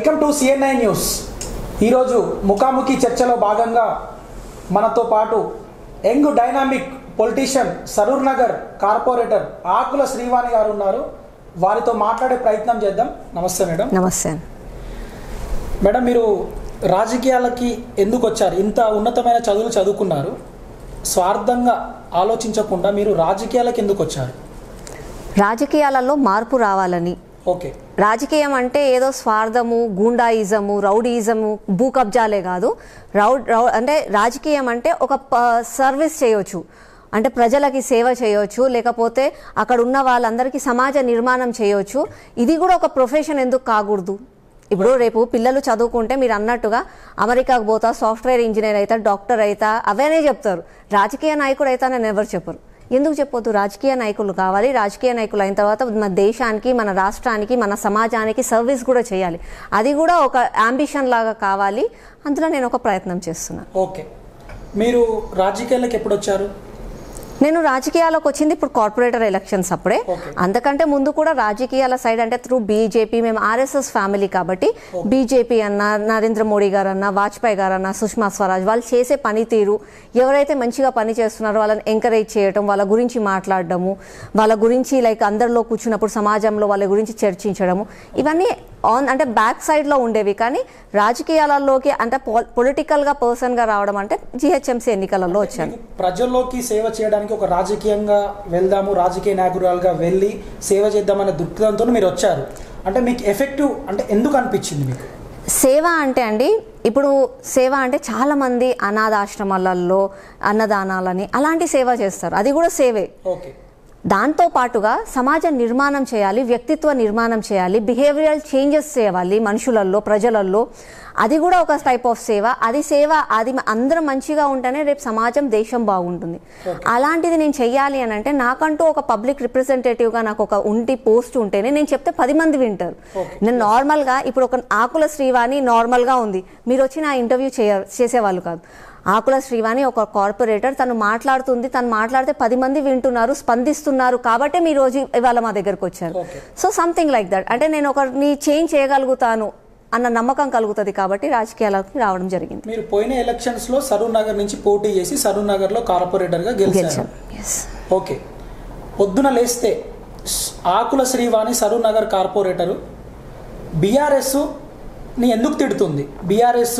Welcome to CNI news. ఈరోజు ముఖాముఖి చర్చలో భాగంగా మనతో పాటు young dynamic politician Saroor Nagar corporator Akula Srivani గారు ఉన్నారు. వారితో మాట్లాడే ప్రయత్నం చేద్దాం. నమస్తే మేడం. నమస్తే మేడం, మీరు రాజకీయాలకి ఎందుకు వచ్చారు? ఇంత ఉన్నతమైన చదువులు చదువుకున్నారు, స్వార్థంగా ఆలోచించకుండా మీరు రాజకీయాలకు ఎందుకు వచ్చారు? రాజకీయాలలో మార్పు రావాలని. ఓకే. రాజకీయం అంటే ఏదో స్వార్థము, గూండాయిజము, రౌడీయిజము, భూ కబ్జాలే కాదు. అంటే రాజకీయం అంటే ఒక సర్వీస్ చేయవచ్చు, అంటే ప్రజలకి సేవ చేయవచ్చు, లేకపోతే అక్కడ ఉన్న వాళ్ళందరికీ సమాజ నిర్మాణం చేయవచ్చు. ఇది కూడా ఒక ప్రొఫెషన్ ఎందుకు కాకూడదు? ఇప్పుడు రేపు పిల్లలు చదువుకుంటే మీరు అన్నట్టుగా అమెరికాకు పోతా, సాఫ్ట్వేర్ ఇంజనీర్ అవుతా, డాక్టర్ అవుతా, అవనే చెప్తారు. రాజకీయ నాయకుడు అవుతా అని ఎవరు చెప్పరు. ఎందుకు చెప్పొద్దు? రాజకీయ నాయకులు కావాలి. రాజకీయ నాయకులు అయిన తర్వాత మన దేశానికి, మన రాష్ట్రానికి, మన సమాజానికి సర్వీస్ కూడా చేయాలి. అది కూడా ఒక అంబిషన్ లాగా కావాలి. అందులో నేను ఒక ప్రయత్నం చేస్తున్నాను. ఓకే. మీరు రాజకీయాలకు ఎప్పుడు వచ్చారు? నేను రాజకీయాలకు వచ్చింది ఇప్పుడు కార్పొరేటర్ ఎలక్షన్స్ అప్పుడే. అంతకంటే ముందు కూడా రాజకీయాల సైడ్ అంటే త్రూ బీజేపీ, మేము ఆర్ఎస్ఎస్ ఫ్యామిలీ కాబట్టి బీజేపీ అన్న, నరేంద్ర మోడీ గారు అన్న, వాజ్పేయి గారు అన్న, సుష్మా స్వరాజ్ వాళ్ళు చేసే పనితీరు, ఎవరైతే మంచిగా పని చేస్తున్నారో వాళ్ళని ఎంకరేజ్ చేయడం, వాళ్ళ గురించి మాట్లాడడము, వాళ్ళ గురించి లైక్ అందరిలో కూర్చున్నప్పుడు సమాజంలో వాళ్ళ గురించి చర్చించడము, ఇవన్నీ అంటే బ్యాక్ సైడ్లో ఉండేవి. కానీ రాజకీయాలలోకి అంటే పొలిటికల్గా పర్సన్గా రావడం అంటే జిహెచ్ఎంసీ ఎన్నికలలో వచ్చాను. ప్రజల్లోకి సేవ చేయడానికి ఒక రాజకీయంగా వెళ్దాము, రాజకీయ నాయకురాలుగా వెళ్ళి సేవ చేద్దామనే దృక్పథంతో మీరు వచ్చారు. అంటే మీకు ఎఫెక్టివ్ అంటే ఎందుకు అనిపించింది మీకు? సేవ అంటే అండి, ఇప్పుడు సేవ అంటే చాలామంది అనాథాశ్రమాలలో అన్నదానాలని అలాంటి సేవ చేస్తారు. అది కూడా సేవే. ఓకే. దాంతో పాటుగా సమాజ నిర్మాణం చేయాలి, వ్యక్తిత్వ నిర్మాణం చేయాలి, బిహేవియరల్ చేంజెస్ చేయాలి మనుషులలో, ప్రజలలో. అది కూడా ఒక టైప్ ఆఫ్ సేవ. అది సేవ, అది అందరం మంచిగా ఉంటేనే రేపు సమాజం, దేశం బాగుంటుంది. అలాంటిది నేను చెయ్యాలి అని అంటే నాకంటూ ఒక పబ్లిక్ రిప్రజెంటేటివ్గా నాకు ఒక పోస్ట్ ఉంటేనే నేను చెప్తే 10 మంది వింటారు. నేను నార్మల్గా ఇప్పుడు ఒక ఆకుల శ్రీవాణి నార్మల్గా ఉంది, మీరు వచ్చి నా ఇంటర్వ్యూ చేసేవాళ్ళు కాదు. ఆకుల శ్రీవాణి ఒక కార్పొరేటర్, తను మాట్లాడుతుంది, తను మాట్లాడితే 10 మంది వింటున్నారు, స్పందిస్తున్నారు, కాబట్టి మీరు రోజు ఇవాళ మా దగ్గరకు వచ్చారు. So something like that. అంటే నేను ఒకరిని చేంజ్ చేయగలుగుతాను అన్న నమ్మకం కలుగుతుంది కాబట్టి రాజకీయాలకు రావడం జరిగింది. మీరు పోయిన ఎలక్షన్స్ లో సరూర్ నగర్ నుంచి పోటీ చేసి సరూర్ నగర్ లో కార్పొరేటర్ గా గెలిచారు. ఓకే. పొద్దున లేస్తే ఆకుల శ్రీవాణి సరూర్ నగర్ కార్పొరేటర్ బీఆర్ఎస్ ని ఎందుకు తిడుతుంది? బీఆర్ఎస్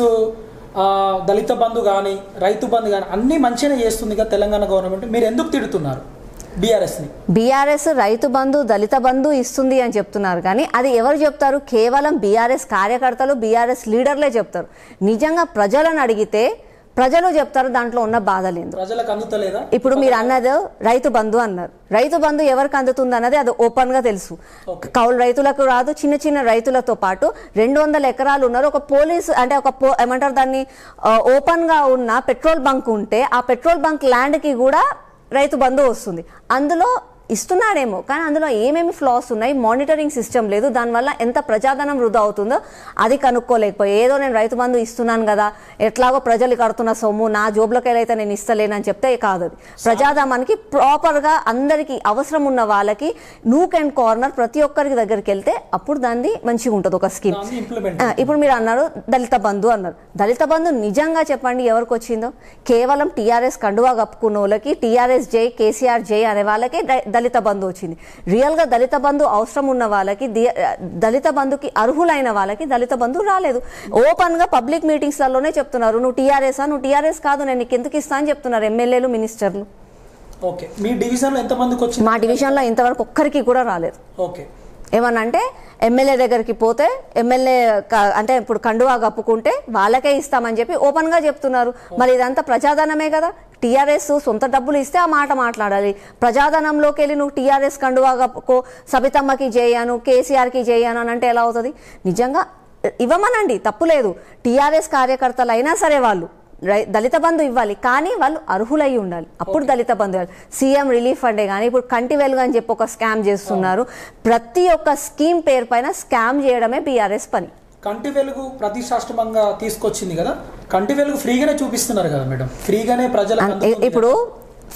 దళిత బంధు కానీ, రైతు బంధు కానీ అన్ని మంచిగానే చేస్తుంది కదా తెలంగాణ గవర్నమెంట్, మీరు ఎందుకు తిడుతున్నారు బీఆర్ఎస్ని? బీఆర్ఎస్ రైతు బంధు, దళిత బంధు ఇస్తుంది అని చెప్తున్నారు, కానీ అది ఎవరు చెప్తారు? కేవలం బీఆర్ఎస్ కార్యకర్తలు, బీఆర్ఎస్ లీడర్లే చెప్తారు. నిజంగా ప్రజలను అడిగితే ప్రజలు చెప్తారు దాంట్లో ఉన్న బాధలేదు. ప్రజలకు అందుతలేదా? ఇప్పుడు మీరు అన్నది రైతు బంధు అన్నారు. రైతు బంధు ఎవరికి అందుతుంది అన్నది అది ఓపెన్ గా తెలుసు. కౌలు రైతులకు రాదు. చిన్న చిన్న రైతులతో పాటు 200 ఎకరాలు ఉన్నారు. ఒక పోలీసు అంటే ఒక ఏమంటారు దాన్ని, ఓపెన్ గా ఉన్న పెట్రోల్ బంక్ ఉంటే ఆ పెట్రోల్ బంక్ ల్యాండ్ కి కూడా రైతు బంధు వస్తుంది. అందులో ఇస్తున్నాడేమో, కానీ అందులో ఏమేమి ఫ్లాస్ ఉన్నాయి, మానిటరింగ్ సిస్టమ్ లేదు. దానివల్ల ఎంత ప్రజాధనం వృధా అవుతుందో అది కనుక్కోలేకపోయి ఏదో నేను రైతు బంధు ఇస్తున్నాను కదా, ఎట్లాగో ప్రజలు కడుతున్న సొమ్ము నా జోబులకి అయితే నేను ఇస్తలేనని చెప్తే కాదు. అది ప్రజాధనానికి ప్రాపర్గా అందరికీ అవసరం ఉన్న వాళ్ళకి నూక్ అండ్ కార్నర్ ప్రతి ఒక్కరికి దగ్గరికి వెళ్తే అప్పుడు దాన్ని మంచిగా ఉంటుంది ఒక స్కీమ్. ఇప్పుడు మీరు అన్నారు దళిత బంధు అన్నారు. దళిత బంధు నిజంగా చెప్పండి ఎవరికి వచ్చిందో? కేవలం టీఆర్ఎస్ కండువా కప్పుకున్న వాళ్ళకి, టీఆర్ఎస్ జై, కేసీఆర్ జై అనే వాళ్ళకి దళిత బంధు వచ్చింది. రియల్ గా దళిత బంధు అవసరం ఉన్న వాళ్ళకి, దళిత బంధుకి అర్హులైన వాళ్ళకి దళిత బంధు రాలేదు. ఓపెన్ గా పబ్లిక్ మీటింగ్స్ లలోనే చెప్తున్నారు, నువ్వు టీఆర్ఎస్ నువ్వు టీఆర్ఎస్ కాదు, నేను నీకు ఎందుకు ఇస్తా అని చెప్తున్నారు ఎమ్మెల్యేలు, మినిస్టర్లు. ఓకే. మీ డివిజన్ లో ఎంత మందికి వచ్చింది? మా డివిజన్ లో ఇంతవరకు ఒక్కరికి కూడా రాలేదు. ఓకే. ఏమనంటే ఎమ్మెల్యే దగ్గరికి పోతే ఎమ్మెల్యే అంటే ఇప్పుడు కండువా కప్పుకుంటే వాళ్ళకే ఇస్తామని చెప్పి ఓపెన్ గా చెప్తున్నారు. మరి ఇదంతా ప్రజాధనమే కదా. టీఆర్ఎస్ సొంత డబ్బులు ఇస్తే ఆ మాట మాట్లాడాలి. ప్రజాధనంలోకి వెళ్ళి నువ్వు టీఆర్ఎస్ కండువా కప్పుకో, సబితమ్మకి చేయను, కేసీఆర్కి చేయను అని అంటే ఎలా అవుతుంది? నిజంగా ఇవ్వమనండి, తప్పులేదు. టీఆర్ఎస్ కార్యకర్తలు అయినా సరే వాళ్ళు దళిత బంధు ఇవ్వాలి, కానీ వాళ్ళు అర్హులై ఉండాలి. అప్పుడు దళిత బంధు ఇవ్వాలి. సీఎం రిలీఫ్ ఫండే కానీ ఇప్పుడు కంటి వెలుగు అని చెప్పి ఒక స్కామ్ చేస్తున్నారు. ప్రతి ఒక్క స్కీమ్ పేరు పైన స్కామ్ చేయడమే బీఆర్ఎస్ పని. కంటి వెలుగు ప్రతిష్టాత్మకంగా తీసుకొచ్చింది కదా, కంటి వెలుగు ఫ్రీగానే చూపిస్తున్నారు కదా మేడం, ఫ్రీగానే ప్రజలకు. ఇప్పుడు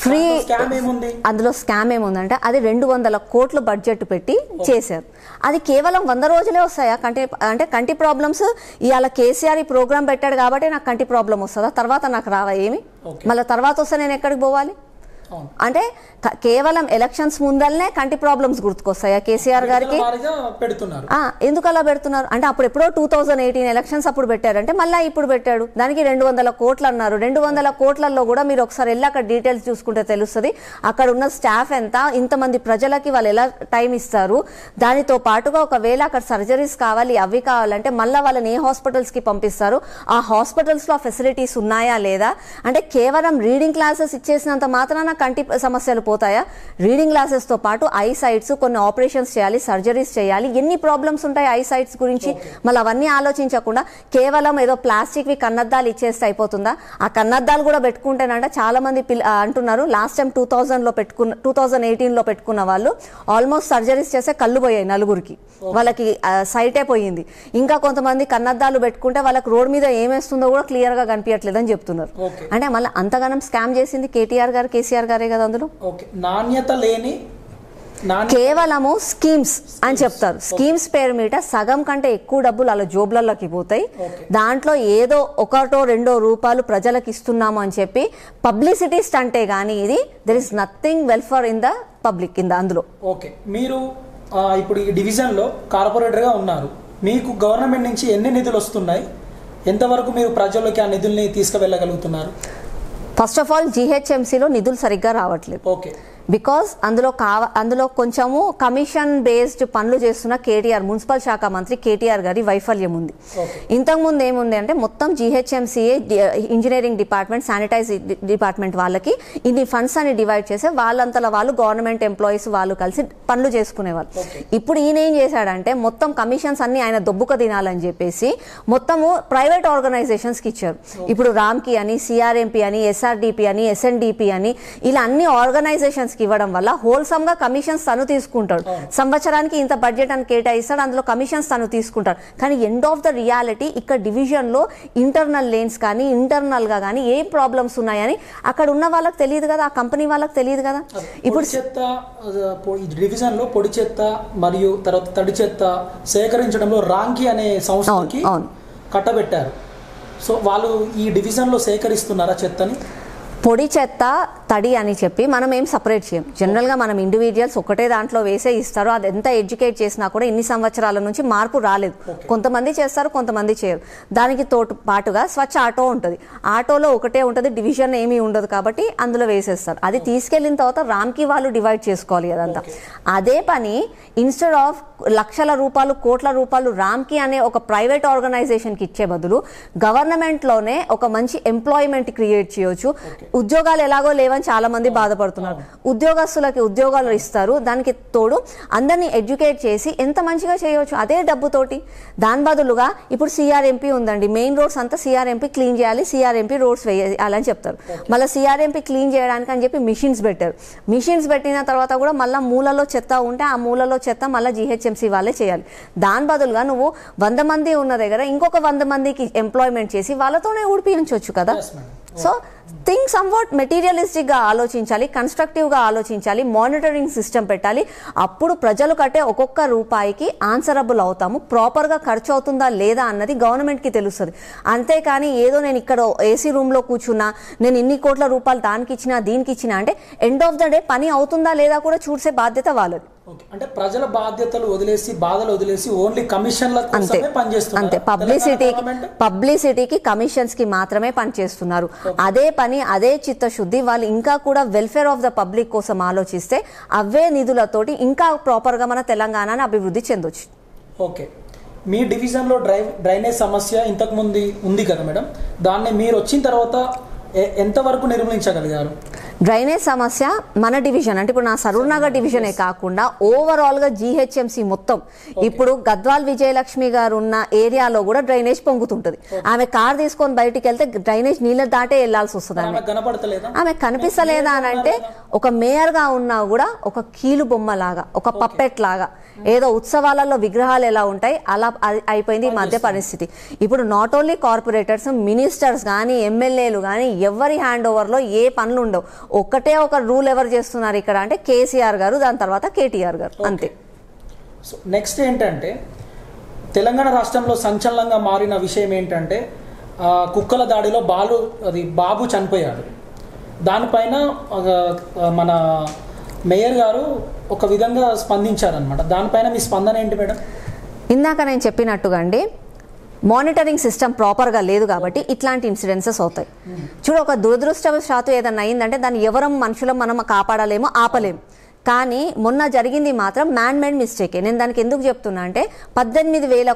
ఫ్రీ. స్కామ్ ఏముంది అందులో? స్కామ్ ఏముందంటే అది 200 కోట్లు బడ్జెట్ పెట్టి చేశారు. అది కేవలం 100 రోజులే వస్తాయా కంటి ప్రాబ్లమ్స్? ఇవాళ కేసీఆర్ ఈ ప్రోగ్రామ్ పెట్టాడు కాబట్టి నాకు కంటి ప్రాబ్లం వస్తుందా? తర్వాత నాకు రావా ఏమి? మళ్ళీ తర్వాత వస్తే నేను ఎక్కడికి పోవాలి? అంటే కేవలం ఎలక్షన్స్ ముందరనే కంటి ప్రాబ్లమ్స్ గుర్తుకొస్తాయా కేసీఆర్ గారికి? ఎందుకు అలా పెడుతున్నారు అంటే అప్పుడు ఎప్పుడో 2018 ఎలక్షన్స్ అప్పుడు పెట్టారంటే మళ్ళీ ఇప్పుడు పెట్టాడు. దానికి 200 కోట్లు అన్నారు. 200 కోట్లలో కూడా మీరు ఒకసారి వెళ్ళి అక్కడ డీటెయిల్స్ చూసుకుంటే తెలుస్తుంది. అక్కడ ఉన్న స్టాఫ్ ఎంత, ఇంతమంది ప్రజలకి వాళ్ళు ఎలా టైం ఇస్తారు. దానితో పాటుగా ఒకవేళ అక్కడ సర్జరీస్ కావాలి అవి కావాలంటే మళ్ళీ వాళ్ళని ఏ హాస్పిటల్స్కి పంపిస్తారు, ఆ హాస్పిటల్స్లో ఫెసిలిటీస్ ఉన్నాయా లేదా? అంటే కేవలం రీడింగ్ క్లాసెస్ ఇచ్చేసినంత మాత్రాన కంటి సమస్యలు పోతాయా? రీడింగ్ క్లాసెస్ తో పాటు ఐ సైట్స్ కొన్ని ఆపరేషన్స్ చేయాలి, సర్జరీస్ చేయాలి. ఎన్ని ప్రాబ్లమ్స్ ఉంటాయి ఐ సైట్స్ గురించి? మళ్ళీ అవన్నీ ఆలోచించకుండా కేవలం ఏదో ప్లాస్టిక్ వి కన్నద్దాలు ఇచ్చేస్తే అయిపోతుందా? ఆ కన్నద్దాలు కూడా పెట్టుకుంటేనంట చాలా మంది అంటున్నారు లాస్ట్ టైం 2018లో పెట్టుకున్న వాళ్ళు ఆల్మోస్ట్ సర్జరీస్ చేస్తే కళ్ళు పోయాయి నలుగురికి, వాళ్ళకి సైటే పోయింది. ఇంకా కొంతమంది కన్నద్దాలు పెట్టుకుంటే వాళ్ళకి రోడ్ మీద ఏమేస్తుందో కూడా క్లియర్ గా కనిపించట్లేదని చెప్తున్నారు. అంటే మళ్ళీ అంతగానం స్కామ్ చేసింది కేటీఆర్ గారు, కేసీఆర్ గారే కదా అందులో. నాణ్యత లేని కేవలము స్కీమ్స్ అని చెప్తారు. స్కీమ్స్ పేరు మీద సగం కంటే ఎక్కువ డబ్బులు అలా జోబులలోకి పోతాయి. దాంట్లో ఏదో 1-2 రూపాయలు ప్రజలకు ఇస్తున్నాము అని చెప్పి పబ్లిసిటీ స్టంటే గానీ ఇది there is nothing welfare in the public in the అందులో. ఓకే, మీరు ఇప్పుడు ఈ డివిజన్ లో కార్పొరేటర్ గా ఉన్నారు. మీకు గవర్నమెంట్ నుంచి ఎన్ని నిధులు వస్తున్నాయి? ఎంతవరకు మీరు ప్రజల్లోకి ఆ నిధుల్ని తీసుకువెళ్ళగలుగుతున్నారు? ఫస్ట్ ఆఫ్ ఆల్ జీహెచ్ఎంసీలో నిధులు సరిగ్గా రావట్లేదు. ఓకే, బికాస్ అందులో కొంచెము కమిషన్ బేస్డ్ పనులు చేస్తున్న కేటీఆర్, మున్సిపల్ శాఖ మంత్రి కేటీఆర్ గారి వైఫల్యం ఉంది. ఇంతకుముందు ఏముంది అంటే మొత్తం జీహెచ్ఎంసీఏ ఇంజనీరింగ్ డిపార్ట్మెంట్, శానిటైజ్ డిపార్ట్మెంట్ వాళ్ళకి ఇన్ని ఫండ్స్ అని డివైడ్ చేసి వాళ్ళంతలో వాళ్ళు గవర్నమెంట్ ఎంప్లాయీస్ వాళ్ళు కలిసి పనులు చేసుకునేవాళ్ళు. ఇప్పుడు ఈయన ఏం చేశాడంటే మొత్తం కమిషన్స్ అన్ని ఆయన దొబ్బుక తినాలని చెప్పేసి మొత్తము ప్రైవేట్ ఆర్గనైజేషన్స్కి ఇచ్చారు. ఇప్పుడు రామ్కి అని, సిఆర్ఎంపీ అని, ఎస్ఆర్డిపి అని, ఎస్ఎన్డిపి అని ఇలా అన్ని ఆర్గనైజేషన్స్ ఇవ్వడం వల్ల హోల్సమ్ గా కమిషన్స్ తను తీసుకుంటాడు. సంవత్సరానికి ఇంత బడ్జెట్ అని కేటాయిస్తాడు, అందులో కమిషన్స్ తను తీసుకుంటాడు. కానీ ఎండ్ ఆఫ్ ద రియాలిటీ ఇక్కడ డివిజన్ లో ఇంటర్నల్ లేన్స్ కానీ ఇంటర్నల్ గా కానీ ఏం ప్రాబ్లమ్స్ ఉన్నాయని అక్కడ ఉన్న వాళ్ళకి తెలియదు కదా, ఆ కంపెనీ వాళ్ళకి తెలియదు కదా. ఇప్పుడు డివిజన్ లో పొడి చెత్త మరియు తర్వాత తడి చెత్త సేకరించడంలో రాంకి అనే సంస్థకి కట్టబెట్టారు. సో వాళ్ళు ఈ డివిజన్ లో సేకరిస్తున్నారా చెత్తని? పొడి చెత్త తడి అని చెప్పి మనం ఏం సపరేట్ చేయం. జనరల్గా మనం ఇండివిజువల్స్ ఒకటే దాంట్లో వేసే ఇస్తారు. అది ఎంత ఎడ్యుకేట్ చేసినా కూడా ఇన్ని సంవత్సరాల నుంచి మార్పు రాలేదు. కొంతమంది చేస్తారు, కొంతమంది చేయరు. దానికి పాటుగా స్వచ్ఛ ఆటో ఉంటుంది. ఆటోలో ఒకటే ఉంటుంది, డివిజన్ ఏమీ ఉండదు కాబట్టి అందులో వేసేస్తారు. అది తీసుకెళ్లిన తర్వాత రామ్కి వాళ్ళు డివైడ్ చేసుకోవాలి అదంతా. అదే పని ఇన్స్టెడ్ ఆఫ్ లక్షల రూపాయలు, కోట్ల రూపాయలు రామ్కి అనే ఒక ప్రైవేట్ ఆర్గనైజేషన్కి ఇచ్చే బదులు గవర్నమెంట్లోనే ఒక మంచి ఎంప్లాయ్మెంట్ క్రియేట్ చేయొచ్చు. ఉద్యోగాలు ఎలాగో లేవని చాలా మంది బాధపడుతున్నారు. ఉద్యోగస్తులకి ఉద్యోగాలు ఇస్తారు. దానికి తోడు అందరినీ ఎడ్యుకేట్ చేసి ఎంత మంచిగా చేయవచ్చు అదే డబ్బుతోటి. దాని బదులుగా ఇప్పుడు సిఆర్ఎంపీ ఉందండి, మెయిన్ రోడ్స్ అంతా సిఆర్ఎంపీ క్లీన్ చేయాలి, సిఆర్ఎంపీ రోడ్స్ వేయాలని చెప్తారు. మళ్ళీ సిఆర్ఎంపీ క్లీన్ చేయడానికి అని చెప్పి మిషన్స్ పెట్టారు. మిషన్స్ పెట్టిన తర్వాత కూడా మళ్ళీ మూలలో చెత్త ఉంటే ఆ మూలలో చెత్త మళ్ళీ జీహెచ్ఎంసీ వాళ్ళే చేయాలి. దాని బదులుగా నువ్వు 100 మంది ఉన్న దగ్గర ఇంకొక 100 మందికి ఎంప్లాయ్మెంట్ చేసి వాళ్ళతోనే ఊడిపించవచ్చు కదా. సో థింక్ సమ్వాట్ మెటీరియలిస్టిక్ గా ఆలోచించాలి, కన్స్ట్రక్టివ్ గా ఆలోచించాలి, మానిటరింగ్ సిస్టమ్ పెట్టాలి. అప్పుడు ప్రజలు కట్టే ఒక్కొక్క రూపాయికి ఆన్సరబుల్ అవుతాము. ప్రాపర్ గా ఖర్చు అవుతుందా లేదా అన్నది గవర్నమెంట్ కి తెలుస్తుంది. అంతేకాని ఏదో నేను ఇక్కడ ఏసీ రూమ్ లో కూర్చున్నా, నేను ఇన్ని కోట్ల రూపాయలు దానికి ఇచ్చినా దీనికి ఇచ్చినా అంటే ఎండ్ ఆఫ్ ద డే పని అవుతుందా లేదా కూడా చూసే బాధ్యత వాళ్ళది. అంటే ప్రజల బాధ్యతలు వదిలేసి, బాధలు వదిలేసి ఓన్లీ కమిషన్ల కోసమే పనిచేస్తున్నారు. అంతే, పబ్లిసిటీకి కమిషన్స్ కి మాత్రమే పనిచేస్తున్నారు. అదే పని, అదే చిత్తశుద్ధి వాళ్ళు ఇంకా కూడా వెల్ఫేర్ ఆఫ్ ద పబ్లిక్ కోసం ఆలోచిస్తే అవే నిధులతోటి ఇంకా ప్రాపర్ గా మన తెలంగాణని అభివృద్ధి చెందొచ్చు. ఓకే, మీ డివిజన్ లో డ్రైనేజ్ సమస్య ఇంతకు ముందు ఉంది కదా మేడం, దాన్ని మీరు వచ్చిన తర్వాత ఎంతవరకు నిర్మూలించగలిగారు? డ్రైనేజ్ సమస్య మన డివిజన్ అంటే ఇప్పుడు నా సరూర్ నగర్ డివిజనే కాకుండా ఓవరాల్ గా జీహెచ్ఎంసీ మొత్తం ఇప్పుడు గద్వాల్ విజయలక్ష్మి గారు ఉన్న ఏరియాలో కూడా డ్రైనేజ్ పొంగుతుంటది. ఆమె కార్ తీసుకొని బయటికి వెళ్తే డ్రైనేజ్ నీళ్ళ దాటే వెళ్లాల్సి వస్తుంది. ఆమె కనిపిస్తలేదా అని అంటే ఒక మేయర్ గా ఉన్నా కూడా ఒక కీలు బొమ్మ లాగా, ఒక పప్పెట్ లాగా, ఏదో ఉత్సవాలలో విగ్రహాలు ఎలా ఉంటాయి అలా అయిపోయింది ఈ మధ్య పరిస్థితి. ఇప్పుడు నాట్ ఓన్లీ కార్పొరేటర్స్, మినిస్టర్స్ కానీ ఎమ్మెల్యేలు కానీ ఎవరి హ్యాండ్ ఓవర్ లో ఏ పనులు ఉండవు. ఒక్కటే ఒక రూల్ ఎవరు చేస్తున్నారు ఇక్కడ అంటే కేసీఆర్ గారు, దాని తర్వాత కేటీఆర్ గారు, అంతే. సో నెక్స్ట్ ఏంటంటే తెలంగాణ రాష్ట్రంలో సంచలనంగా మారిన విషయం ఏంటంటే కుక్కల దాడిలో బాబు చనిపోయాడు. దానిపైన మన మేయర్ గారు ఒక విధంగా స్పందించారనమాట. దానిపైన మీ స్పందన ఏంటి మేడం? ఇందాక నేను చెప్పినట్టుగా అండి, మానిటరింగ్ సిస్టమ్ ప్రాపర్గా లేదు కాబట్టి ఇట్లాంటి ఇన్సిడెన్సెస్ అవుతాయి. చూడు, ఒక దురదృష్టవశాత్తు ఏదన్నా అయిందంటే దాన్ని ఎవరం మనుషులం మనం కాపాడలేము, ఆపలేము. కానీ మొన్న జరిగింది మాత్రం మ్యాన్ మేడ్ మిస్టేకే. నేను దానికి ఎందుకు చెప్తున్నా అంటే 18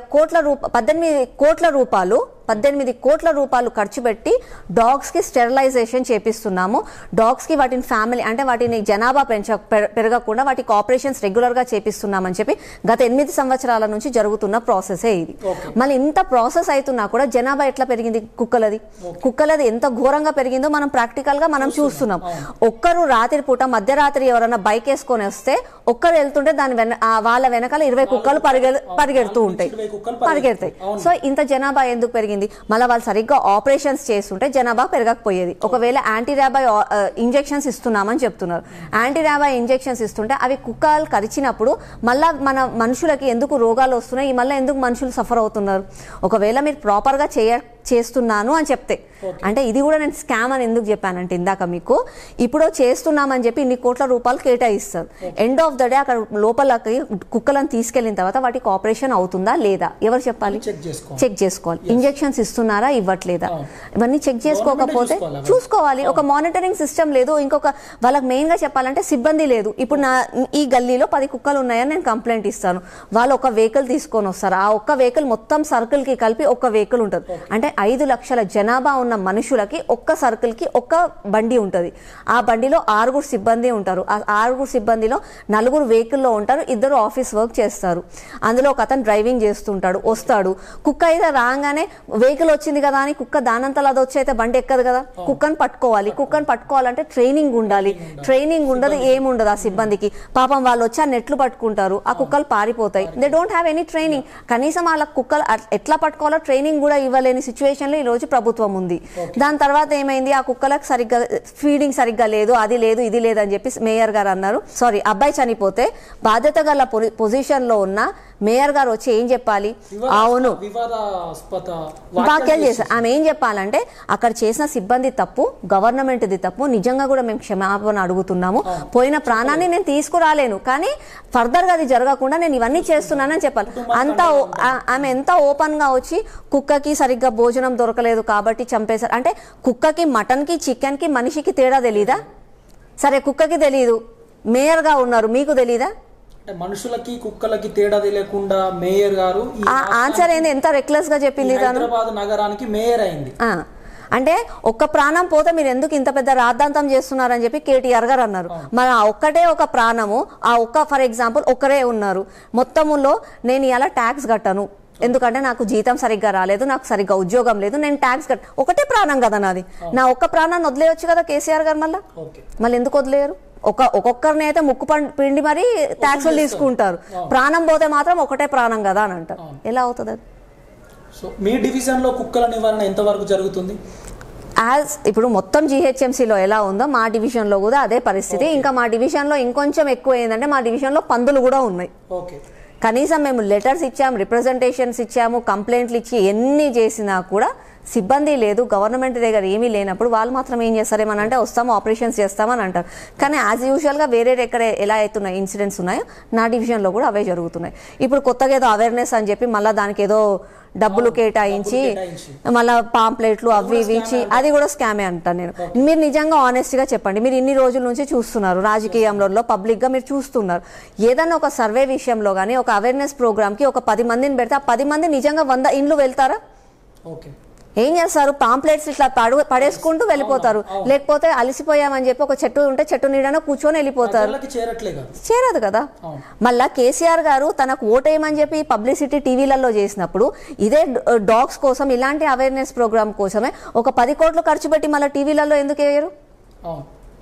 కోట్ల రూపాయలు ఖర్చు పెట్టి డాగ్స్కి స్టెరిలైజేషన్ చేపిస్తున్నాము. డాగ్స్కి వాటిని ఫ్యామిలీ అంటే వాటిని జనాభా పెరగకుండా వాటికి ఆపరేషన్స్ రెగ్యులర్గా చేపిస్తున్నామని చెప్పి గత 8 సంవత్సరాల నుంచి జరుగుతున్న ప్రాసెసే ఇది. మళ్ళీ ఇంత ప్రాసెస్ అవుతున్నా కూడా జనాభా ఎట్లా పెరిగింది? కుక్కలది ఎంత ఘోరంగా పెరిగిందో మనం ప్రాక్టికల్గా మనం చూస్తున్నాం. ఒక్కరు రాత్రి పూట మధ్యరాత్రి ఎవరైనా బైక్ వేసుకొని వస్తే ఒక్కరు వెళ్తుంటే వాళ్ళ వెనకాల 20 కుక్కలు పరిగెడతాయి. సో ఇంత జనాభా ఎందుకు పెరిగింది? మళ్ళీ వాళ్ళు సరిగ్గా ఆపరేషన్స్ చేస్తుంటే జనాభా పెరగకపోయేది. ఒకవేళ యాంటీ ర్యాబై ఇంజెక్షన్స్ ఇస్తున్నామని చెప్తున్నారు. యాంటీ ర్యాబై ఇంజెక్షన్స్ ఇస్తుంటే అవి కుక్కలు కరిచినప్పుడు మళ్ళీ మన మనుషులకి ఎందుకు రోగాలు వస్తున్నాయి, మళ్ళీ ఎందుకు మనుషులు సఫర్ అవుతున్నారు? ఒకవేళ మీరు ప్రాపర్గా చేస్తున్నాను అని చెప్తే, అంటే ఇది కూడా నేను స్కామ్ అని ఎందుకు చెప్పానంటే ఇందాక మీకు, ఇప్పుడు చేస్తున్నామని చెప్పి ఇన్ని కోట్ల రూపాయలు కేటాయిస్తారు. ఎండ్ ఆఫ్ ద డే అక్కడ లోపలకి కుక్కలను తీసుకెళ్లిన తర్వాత వాటికి ఆపరేషన్ అవుతుందా లేదా ఎవరు చెప్పాలి? చెక్ చేసుకోవాలి. ఇంజెక్షన్స్ ఇస్తున్నారా ఇవ్వట్లేదా ఇవన్నీ చెక్ చేసుకోకపోతే చూసుకోవాలి. ఒక మానిటరింగ్ సిస్టమ్ లేదు. ఇంకొక వాళ్ళకి మెయిన్ గా చెప్పాలంటే సిబ్బంది లేదు. ఇప్పుడు ఈ గల్లీలో 10 కుక్కలు ఉన్నాయని నేను కంప్లైంట్ ఇస్తాను. వాళ్ళు ఒక వెహికల్ తీసుకొని వస్తారు. ఆ ఒక్క వెహికల్ మొత్తం సర్కిల్ కి కలిపి ఒక వెహికల్ ఉంటుంది. అంటే 5 లక్షల జనాభా ఉన్న మనుషులకి ఒక్క సర్కిల్ కి ఒక్క బండి ఉంటుంది. ఆ బండిలో 6 సిబ్బంది ఉంటారు. ఆ 6 సిబ్బందిలో 4 వెహికల్లో ఉంటారు, 2 ఆఫీస్ వర్క్ చేస్తారు. అందులో ఒక అతను డ్రైవింగ్ చేస్తుంటాడు, వస్తాడు. కుక్క అయితే రాగానే వెహికల్ వచ్చింది కదా అని కుక్క దానంతలా అది వచ్చి అయితే బండి ఎక్కదు కదా. కుక్కను పట్టుకోవాలంటే ట్రైనింగ్ ఉండాలి. ట్రైనింగ్ ఉండదు, ఏముండదు ఆ సిబ్బందికి. పాపం వాళ్ళు వచ్చి ఆ నెట్లు పట్టుకుంటారు, ఆ కుక్కలు పారిపోతాయి. They don't have any training. కనీసం వాళ్ళ కుక్కలు ఎట్లా పట్టుకోవాలో ట్రైనింగ్ కూడా ఇవ్వలేని సిచ్యువేషన్ లో ఈ రోజు ప్రభుత్వం ఉంది. దాని తర్వాత ఏమైంది, ఆ కుక్కలకు సరిగ్గా ఫీడింగ్ సరిగ్గా లేదు, అది లేదు, ఇది లేదు అని చెప్పి మేయర్ గారు అన్నారు. అబ్బాయి చనిపోతే బాధ్యత గల పొజిషన్ లో ఉన్న మేయర్ గారు వచ్చి ఏం చెప్పాలి? అవును, వ్యాఖ్యలు చేశారు. ఆమె ఏం చెప్పాలంటే అక్కడ చేసిన సిబ్బంది తప్పు, గవర్నమెంట్ది తప్పు, నిజంగా కూడా మేము క్షమాపణ అడుగుతున్నాము, పోయిన ప్రాణాన్ని నేను తీసుకురాలేను, కానీ ఫర్దర్ గా అది జరగకుండా నేను ఇవన్నీ చేస్తున్నానని చెప్పాలి. ఆమె ఎంత ఓపెన్ గా వచ్చి కుక్కకి సరిగ్గా భోజనం దొరకలేదు కాబట్టి చంపేశారు అంటే, కుక్కకి మటన్ కి చికెన్ కి మనిషికి తేడా తెలీదా? సరే, కుక్కకి తెలీదు, మేయర్ గా ఉన్నారు, మీకు తెలీదా? మనుషులకి కుక్కలకి తేడా తెలియకుండా మేయర్ గారు ఆన్సర్ ఏంది? ఎంత రెక్లెస్ గా చెప్పింది. హైదరాబాద్ నగరానికి మేయర్ అయింది అంటే ఒక్క ప్రాణం పోతే మీరు ఎందుకు ఇంత పెద్ద రాద్ధాంతం చేస్తున్నారని చెప్పి కేటీఆర్ గారు అన్నారు. మరి ఆ ఒక్కటే ఒక ప్రాణము, ఆ ఒక్క ఫర్ ఎగ్జాంపుల్ ఒక్కరే ఉన్నారు. మొత్తములో నేను ఇలా ట్యాక్స్ కట్టను ఎందుకంటే నాకు జీతం సరిగ్గా రాలేదు, నాకు సరిగ్గా ఉద్యోగం లేదు, నేను ట్యాక్స్ ఒకటే ప్రాణం కదా నాది, నా ఒక్క ప్రాణాన్ని వదిలేయచ్చు కదా కేసీఆర్ గారు. మళ్ళీ ఎందుకు వదిలేయరు? ఒక్కొక్కరిని అయితే ముక్కు పిండి మరి ట్యాక్సులు తీసుకుంటారు, ప్రాణం పోతే మాత్రం ఒకటే ప్రాణం కదా అని అంటారు. ఎలా అవుతుంది అది? సో మీ డివిజన్ లో కుక్కల నివారణ ఎంతవరకు జరుగుతుంది? ఇప్పుడు మొత్తం జీహెచ్ఎంసీలో ఎలా ఉందో మా డివిజన్ లో కూడా అదే పరిస్థితి. ఇంకా మా డివిజన్ లో ఇంకొంచెం ఎక్కువ ఏంటంటే మా డివిజన్ లో పందులు కూడా ఉన్నాయి. కనీసం మేము లెటర్స్ ఇచ్చాము, రిప్రజెంటేషన్స్ ఇచ్చాము, కంప్లైంట్లు ఇచ్చి ఎన్ని చేసినా కూడా సిబ్బంది లేదు, గవర్నమెంట్ దగ్గర ఏమీ లేనప్పుడు వాళ్ళు మాత్రం ఏం చేస్తారేమని అంటే వస్తాము ఆపరేషన్స్ చేస్తామని అంటారు. కానీ యాజ్ యూజువల్గా వేరే ఎక్కడ ఎలా అవుతున్నాయి ఇన్సిడెంట్స్ ఉన్నాయో నా డివిజన్లో కూడా అవే జరుగుతున్నాయి. ఇప్పుడు కొత్తగా ఏదో అవేర్నెస్ అని చెప్పి మళ్ళీ దానికి ఏదో డబ్బులు కేటాయించి మళ్ళీ పాంప్లెట్లు అవి ఇవి ఇచ్చి అది కూడా స్కామే అంటాను నేను. మీరు నిజంగా ఆనెస్ట్గా చెప్పండి, మీరు ఇన్ని రోజుల నుంచి చూస్తున్నారు, రాజకీయంలో పబ్లిక్గా మీరు చూస్తున్నారు, ఏదన్నా ఒక సర్వే విషయంలో కానీ ఒక అవేర్నెస్ ప్రోగ్రామ్కి ఒక 10 మందిని పెడితే ఆ 10 మంది నిజంగా 100 ఇండ్లు వెళ్తారా? ఏం చేస్తారు? పాంప్లెట్స్ ఇట్లా పడేసుకుంటూ వెళ్ళిపోతారు. లేకపోతే అలసిపోయామని చెప్పి ఒక చెట్టు ఉంటే చెట్టు నీడన కూర్చొని వెళ్ళిపోతారు. చేరదు కదా. మళ్ళా కేసీఆర్ గారు తనకు ఓటేయమని చెప్పి పబ్లిసిటీ టీవీలలో చేసినప్పుడు ఇదే డాగ్స్ కోసం ఇలాంటి అవేర్నెస్ ప్రోగ్రామ్ కోసమే ఒక 10 కోట్లు ఖర్చు పెట్టి మళ్ళీ టీవీలలో ఎందుకు వేయరు?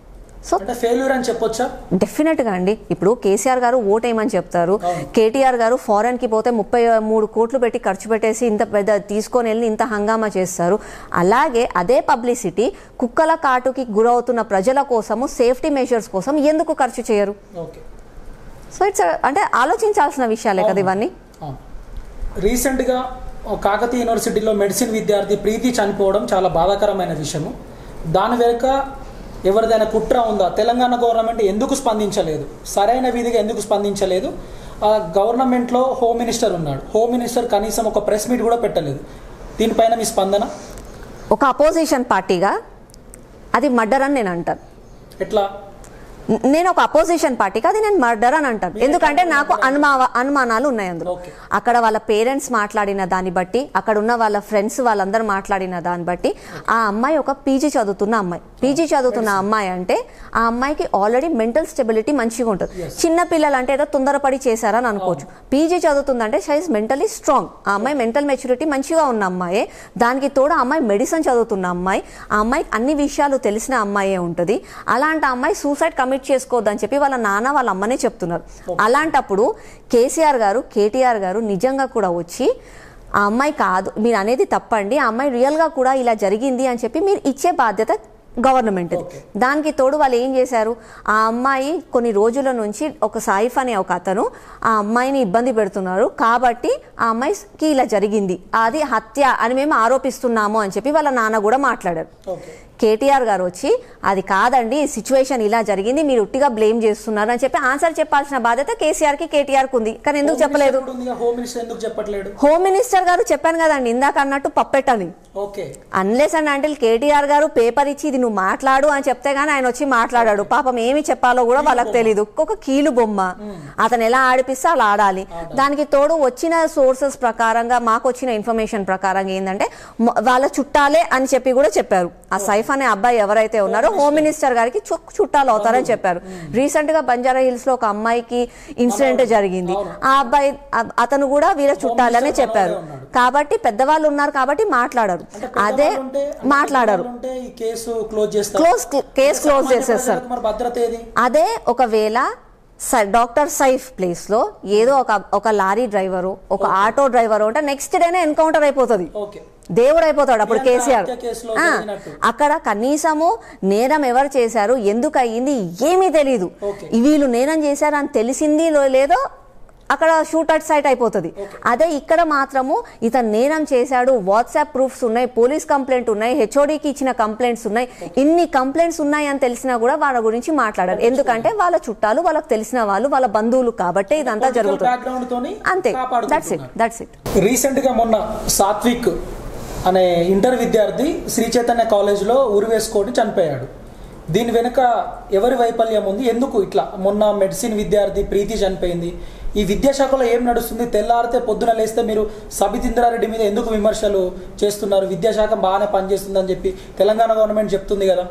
సో ఫెయిల్యూర్ అని చెప్పొచ్చా? డెఫినెట్గా అండి. ఇప్పుడు కేసీఆర్ గారు ఓటేయమని చెప్తారు, కేటీఆర్ గారు ఫారెన్కి పోతే 33 కోట్లు పెట్టి ఖర్చు పెట్టేసి ఇంత పెద్ద తీసుకొని వెళ్ళి ఇంత హంగామా చేస్తారు. అలాగే అదే పబ్లిసిటీ కుక్కల కాటుకి గురవుతున్న ప్రజల కోసము సేఫ్టీ మెజర్స్ కోసం ఎందుకు ఖర్చు చేయరు? సో ఇట్స్ అంటే ఆలోచించాల్సిన విషయాలే కదా ఇవన్నీ. రీసెంట్గా కాకతీయ యూనివర్సిటీలో మెడిసిన్ విద్యార్థి ప్రీతి చనిపోవడం చాలా బాధాకరమైన విషయము. దాని వెనుక ఎవరిదైనా కుట్ర ఉందా? తెలంగాణ గవర్నమెంట్ ఎందుకు స్పందించలేదు? సరైన విధిగా ఎందుకు స్పందించలేదు? గవర్నమెంట్లో హోమ్ మినిస్టర్ ఉన్నాడు, హోమ్ మినిస్టర్ కనీసం ఒక ప్రెస్ మీట్ కూడా పెట్టలేదు. దీనిపైన మీ స్పందన? ఒక అపోజిషన్ పార్టీగా అది మర్డర్ అని నేను అంటాను. ఎట్లా? నేను ఒక అపోజిషన్ పార్టీకి అది నేను మర్డర్ అని అంటాను. ఎందుకంటే నాకు అనుమానాలు ఉన్నాయి అందులో. అక్కడ వాళ్ళ పేరెంట్స్ మాట్లాడిన దాన్ని బట్టి, అక్కడ ఉన్న వాళ్ళ ఫ్రెండ్స్ వాళ్ళందరూ మాట్లాడిన దాన్ని బట్టి ఆ అమ్మాయి ఒక పీజీ చదువుతున్న అమ్మాయి అంటే ఆ అమ్మాయికి ఆల్రెడీ మెంటల్ స్టెబిలిటీ మంచిగా ఉంటుంది. చిన్న పిల్లలు అంటే ఏదో తొందరపడి చేశారని అనుకోవచ్చు. పీజీ చదువుతుందంటే షైజ్ మెంటలీ స్ట్రాంగ్. ఆ అమ్మాయి మెంటల్ మెచ్యూరిటీ మంచిగా ఉన్న అమ్మాయే. దానికి తోడు ఆ అమ్మాయి మెడిసిన్ చదువుతున్న అమ్మాయి, ఆ అమ్మాయికి అన్ని విషయాలు తెలిసిన అమ్మాయే ఉంటుంది. అలాంటి అమ్మాయి సూసైడ్ కమిట్ చేసుకోవద్దని చెప్పి వాళ్ళ నాన్న వాళ్ళ అమ్మనే చెప్తున్నారు. అలాంటప్పుడు కేసీఆర్ గారు, కేటీఆర్ గారు నిజంగా కూడా వచ్చి ఆ అమ్మాయి కాదు మీరు అనేది తప్పండి, ఆ అమ్మాయి రియల్ గా కూడా ఇలా జరిగింది అని చెప్పి మీరు ఇచ్చే బాధ్యత గవర్నమెంట్. దానికి తోడు వాళ్ళు ఏం చేశారు, ఆ అమ్మాయి కొన్ని రోజుల నుంచి ఒక సాయిఫ్ అనే ఒక అతను ఆ అమ్మాయిని ఇబ్బంది పెడుతున్నారు కాబట్టి ఆ అమ్మాయికి ఇలా జరిగింది, అది హత్య అని మేము ఆరోపిస్తున్నాము అని చెప్పి వాళ్ళ నాన్న కూడా మాట్లాడారు. కేటీఆర్ గారు వచ్చి అది కాదండి సిచ్యువేషన్ ఇలా జరిగింది, మీరు ఉట్టిగా బ్లేమ్ చేస్తున్నారు అని చెప్పి ఆన్సర్ చెప్పాల్సిన బాధ్యత కేసీఆర్ కి కేటీఆర్ కు ఉంది. కానీ ఎందుకు చెప్పలేదు? హోమ్ మినిస్టర్ గారు చెప్పాను కదండి ఇందాక అన్నట్టు పప్పెట్టని. అన్లెస్ అండ్ అంటిల్ కేటీఆర్ గారు పేపర్ ఇచ్చి ఇది నువ్వు మాట్లాడు అని చెప్తే గానీ ఆయన వచ్చి మాట్లాడాడు. పాపం ఏమి చెప్పాలో కూడా వాళ్ళకి తెలియదు. ఒక కీలు బొమ్మ, అతను ఎలా ఆడిపిస్తే అలా ఆడాలి. దానికి తోడు వచ్చిన సోర్సెస్ ప్రకారంగా మాకు వచ్చిన ఇన్ఫర్మేషన్ ప్రకారంగా ఏంటంటే వాళ్ళ చుట్టాలే అని చెప్పి కూడా చెప్పారు. ఆ సైఫ్ అనే అబ్బాయి ఎవరైతే ఉన్నారో హోమ్ మినిస్టర్ గారికి చుట్టాలు అవుతారని చెప్పారు. రీసెంట్ గా బంజారా హిల్స్ లో ఒక అమ్మాయికి ఇన్సిడెంట్ జరిగింది. ఆ అబ్బాయి అతను కూడా వీళ్ళ చుట్టాలనే చెప్పారు. కాబట్టి పెద్దవాళ్ళు ఉన్నారు కాబట్టి మాట్లాడారు. అదే మాట్లాడారు, కేసు క్లోజ్ చేసేస్తారు. అదే ఒకవేళ డాక్టర్ సైఫ్ ప్లేస్ లో ఏదో ఒక లారీ డ్రైవరు, ఒక ఆటో డ్రైవరు అంటే నెక్స్ట్ డేనే ఎన్కౌంటర్ అయిపోతుంది, దేవుడు అయిపోతాడు అప్పుడు కేసీఆర్. అక్కడ కనీసము నేరం ఎవరు చేశారు, ఎందుకు అయ్యింది ఏమీ తెలీదు. వీళ్ళు నేరం చేశారు అని తెలిసింది లేదో అక్కడ షూట్ అట్ సైట్ అయిపోతుంది. అదే ఇక్కడ మాత్రము ఇతను నేరం చేశాడు, వాట్సాప్ ప్రూఫ్స్ ఉన్నాయి, పోలీస్ కంప్లైంట్ ఉన్నాయి, హెచ్ఓడికి ఇచ్చిన కంప్లైంట్స్ ఉన్నాయి, ఇన్ని కంప్లైంట్స్ ఉన్నాయి అని తెలిసినా కూడా వాళ్ళ గురించి మాట్లాడారు. ఎందుకంటే వాళ్ళ చుట్టాలు, వాళ్ళకి తెలిసిన వాళ్ళు, వాళ్ళ బంధువులు కాబట్టి ఇదంతా జరుగుతుంది. అంతే, దట్స్ ఇట్. రీసెంట్ గా మొన్న సాత్విక్ అనే ఇంటర్ విద్యార్థి శ్రీ చైతన్య కాలేజ్లో ఉరి వేసుకొని చనిపోయాడు. దీని వెనుక ఎవరి వైఫల్యం ఉంది? ఎందుకు ఇట్లా? మొన్న మెడిసిన్ విద్యార్థి ప్రీతి చనిపోయింది. ఈ విద్యాశాఖలో ఏం నడుస్తుంది? తెల్లారితే పొద్దున లేస్తే మీరు సబితా ఇంద్రారెడ్డి మీద ఎందుకు విమర్శలు చేస్తున్నారు? విద్యాశాఖ బాగానే పనిచేస్తుందని చెప్పి తెలంగాణ గవర్నమెంట్ చెప్తుంది కదా.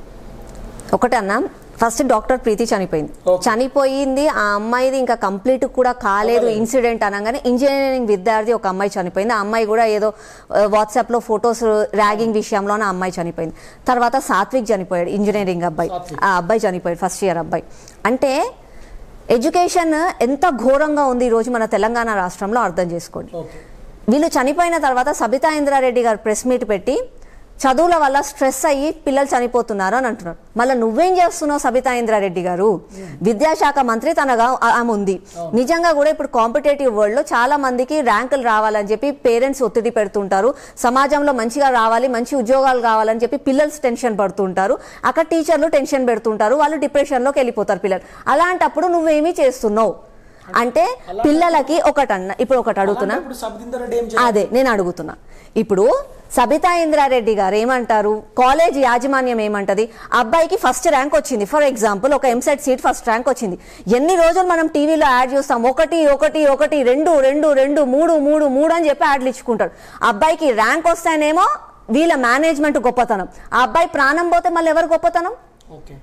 ఒకటన్నా, ఫస్ట్ డాక్టర్ ప్రీతి చనిపోయింది. ఆ అమ్మాయిది ఇంకా కంప్లీట్ కూడా కాలేదు ఇన్సిడెంట్ అనగానే ఇంజనీరింగ్ విద్యార్థి ఒక అమ్మాయి చనిపోయింది. ఆ అమ్మాయి కూడా ఏదో వాట్సాప్ లో ఫొటోస్ ర్యాగింగ్ విషయంలోనే ఆ అమ్మాయి చనిపోయింది. తర్వాత సాత్విక్ చనిపోయాడు, ఇంజనీరింగ్ అబ్బాయి. ఆ అబ్బాయి చనిపోయాడు, ఫస్ట్ ఇయర్ అబ్బాయి. అంటే ఎడ్యుకేషన్ ఎంత ఘోరంగా ఉంది ఈరోజు మన తెలంగాణ రాష్ట్రంలో అర్థం చేసుకోండి. వీళ్ళు చనిపోయిన తర్వాత సబితా ఇంద్రారెడ్డి గారు ప్రెస్ మీట్ పెట్టి చదువుల వల్ల స్ట్రెస్ అయ్యి పిల్లలు చనిపోతున్నారు అని అంటున్నారు. మళ్ళీ నువ్వేం చేస్తున్నావు సబితా ఇంద్రారెడ్డి గారు? విద్యాశాఖ మంత్రి తనగా ఆమె ఉంది. నిజంగా కూడా ఇప్పుడు కాంపిటేటివ్ వరల్డ్ లో చాలా మందికి ర్యాంకులు రావాలని చెప్పి పేరెంట్స్ ఒత్తిడి పెడుతుంటారు, సమాజంలో మంచిగా రావాలి, మంచి ఉద్యోగాలు కావాలని చెప్పి పిల్లలు టెన్షన్ పడుతుంటారు, అక్కడ టీచర్లు టెన్షన్ పెడుతుంటారు, వాళ్ళు డిప్రెషన్ లోకి వెళ్ళిపోతారు పిల్లలు. అలాంటప్పుడు నువ్వేమీ చేస్తున్నావు అంటే పిల్లలకి ఇప్పుడు ఒకటి అడుగుతున్నా, అదే నేను అడుగుతున్నా. ఇప్పుడు సబితా ఇంద్రారెడ్డి గారు ఏమంటారు, కాలేజ్ యాజమాన్యం ఏమంటది, అబ్బాయికి ఫస్ట్ ర్యాంక్ వచ్చింది, ఫర్ ఎగ్జాంపుల్ ఒక ఎంసెట్ సీట్ ఫస్ట్ ర్యాంక్ వచ్చింది. ఎన్ని రోజులు మనం టీవీలో యాడ్ చూస్తాం, 1 1 1 2 2 2 3 3 3 అని చెప్పి యాడ్లు ఇచ్చుకుంటాడు. అబ్బాయికి ర్యాంక్ వస్తేనేమో వీళ్ళ మేనేజ్మెంట్ గొప్పతనం, ఆ అబ్బాయి ప్రాణం పోతే మళ్ళీ ఎవరు గొప్పతనం?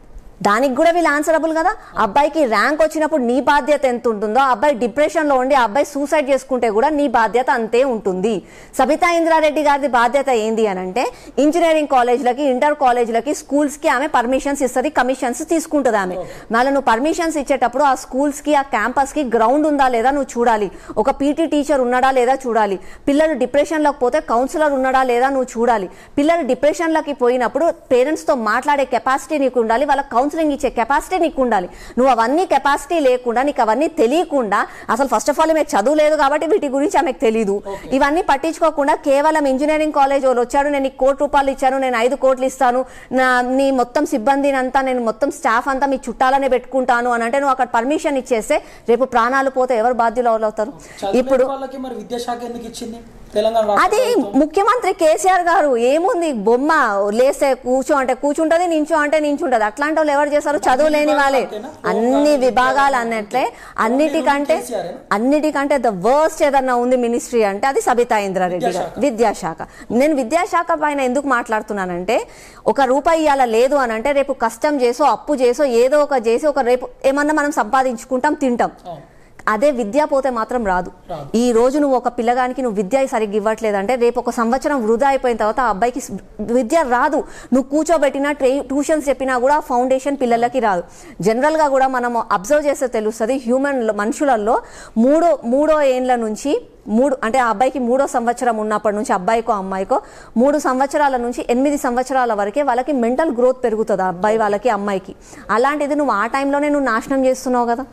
దానికి కూడా వీళ్ళు ఆన్సరబుల్ కదా. అబ్బాయికి ర్యాంక్ వచ్చినప్పుడు నీ బాధ్యత ఎంత ఉంటుందో, అబ్బాయి డిప్రెషన్ లో ఉండి అబ్బాయి సూసైడ్ చేసుకుంటే కూడా నీ బాధ్యత అంతే ఉంటుంది. సబితా ఇంద్రారెడ్డి గారి బాధ్యత ఏంది అని అంటే ఇంజనీరింగ్ కాలేజ్లకి, ఇంటర్ కాలేజ్లకి, స్కూల్స్ కి ఆమె పర్మిషన్స్ ఇస్తుంది, కమిషన్స్ తీసుకుంటుంది ఆమె. మళ్ళీ నువ్వు పర్మిషన్స్ ఇచ్చేటప్పుడు ఆ స్కూల్స్ కి, ఆ క్యాంపస్ కి గ్రౌండ్ ఉందా లేదా నువ్వు చూడాలి, ఒక పీటీ టీచర్ ఉన్నాడా లేదా చూడాలి, పిల్లలు డిప్రెషన్ లోకి పోతే కౌన్సిలర్ ఉన్నాడా లేదా నువ్వు చూడాలి. పిల్లలు డిప్రెషన్ లోకి పోయినప్పుడు పేరెంట్స్ తో మాట్లాడే కెపాసిటీ నీకు ఉండాలి, వాళ్ళ కౌన్సిలింగ్ ఇచ్చే కెపాసిటీ నీకు ఉండాలి. నువ్వు అవన్నీ కెపాసిటీ లేకుండా, నీకు అవన్నీ తెలియకుండా, అసలు ఫస్ట్ ఆఫ్ ఆల్ ఆమెకు చదువు లేదు కాబట్టి వీటి గురించి ఆమెకు తెలియదు, ఇవన్నీ పట్టించుకోకుండా కేవలం ఇంజనీరింగ్ కాలేజ్ వాళ్ళు వచ్చాడు, నేను నీకు ₹1 ఇచ్చాను, నేను 5 కోట్లు ఇస్తాను, నీ మొత్తం సిబ్బందిని అంతా, నేను మొత్తం స్టాఫ్ అంతా మీ చుట్టాలనే పెట్టుకుంటాను అని అంటే నువ్వు అక్కడ పర్మిషన్ ఇచ్చేస్తే రేపు ప్రాణాలు పోతే ఎవరు బాధ్యులు అవుతారు? ఇప్పుడు విద్యాశాఖ ఎందుకు ఇచ్చింది? అది ముఖ్యమంత్రి కేసీఆర్ గారు ఏముంది, బొమ్మ లేస్తే కూర్చో అంటే కూర్చుంటది, నించో అంటే నించుంటది. అట్లాంటి వాళ్ళు ఎవరు చేస్తారు? చదువు లేని వాళ్ళే. అన్ని విభాగాలు అన్నట్లే అన్నిటికంటే ద వర్స్ట్ ఏదన్నా ఉంది మినిస్ట్రీ అంటే అది సబితా ఇంద్రారెడ్డి గారు, విద్యాశాఖ. నేను విద్యాశాఖ పైన ఎందుకు మాట్లాడుతున్నానంటే, ₹1 ఇవాళ లేదు అని అంటే రేపు కష్టం చేసో, అప్పు చేసో, ఏదో ఒక చేసి ఒక రేపు ఏమన్నా మనం సంపాదించుకుంటాం, తింటాం. అదే విద్య పోతే మాత్రం రాదు. ఈ రోజు నువ్వు ఒక పిల్లగానికి నువ్వు విద్య సరిగ్గా ఇవ్వట్లేదంటే రేపు ఒక సంవత్సరం వృధా అయిపోయిన తర్వాత ఆ అబ్బాయికి విద్య రాదు. నువ్వు కూర్చోబెట్టినా ట్యూషన్స్ చెప్పినా కూడా ఫౌండేషన్ పిల్లలకి రాదు. జనరల్ గా కూడా మనం అబ్జర్వ్ చేస్తే తెలుస్తుంది, మనుషులలో మూడో ఏండ్ల నుంచి అంటే ఆ అబ్బాయికి 3వ సంవత్సరం ఉన్నప్పటి నుంచి అబ్బాయికో అమ్మాయికో 3 సంవత్సరాల నుంచి 8 సంవత్సరాల వరకే వాళ్ళకి మెంటల్ గ్రోత్ పెరుగుతుంది, అబ్బాయి వాళ్ళకి అమ్మాయికి. అలాంటిది నువ్వు ఆ టైంలోనే నువ్వు నాశనం చేస్తున్నావు కదా.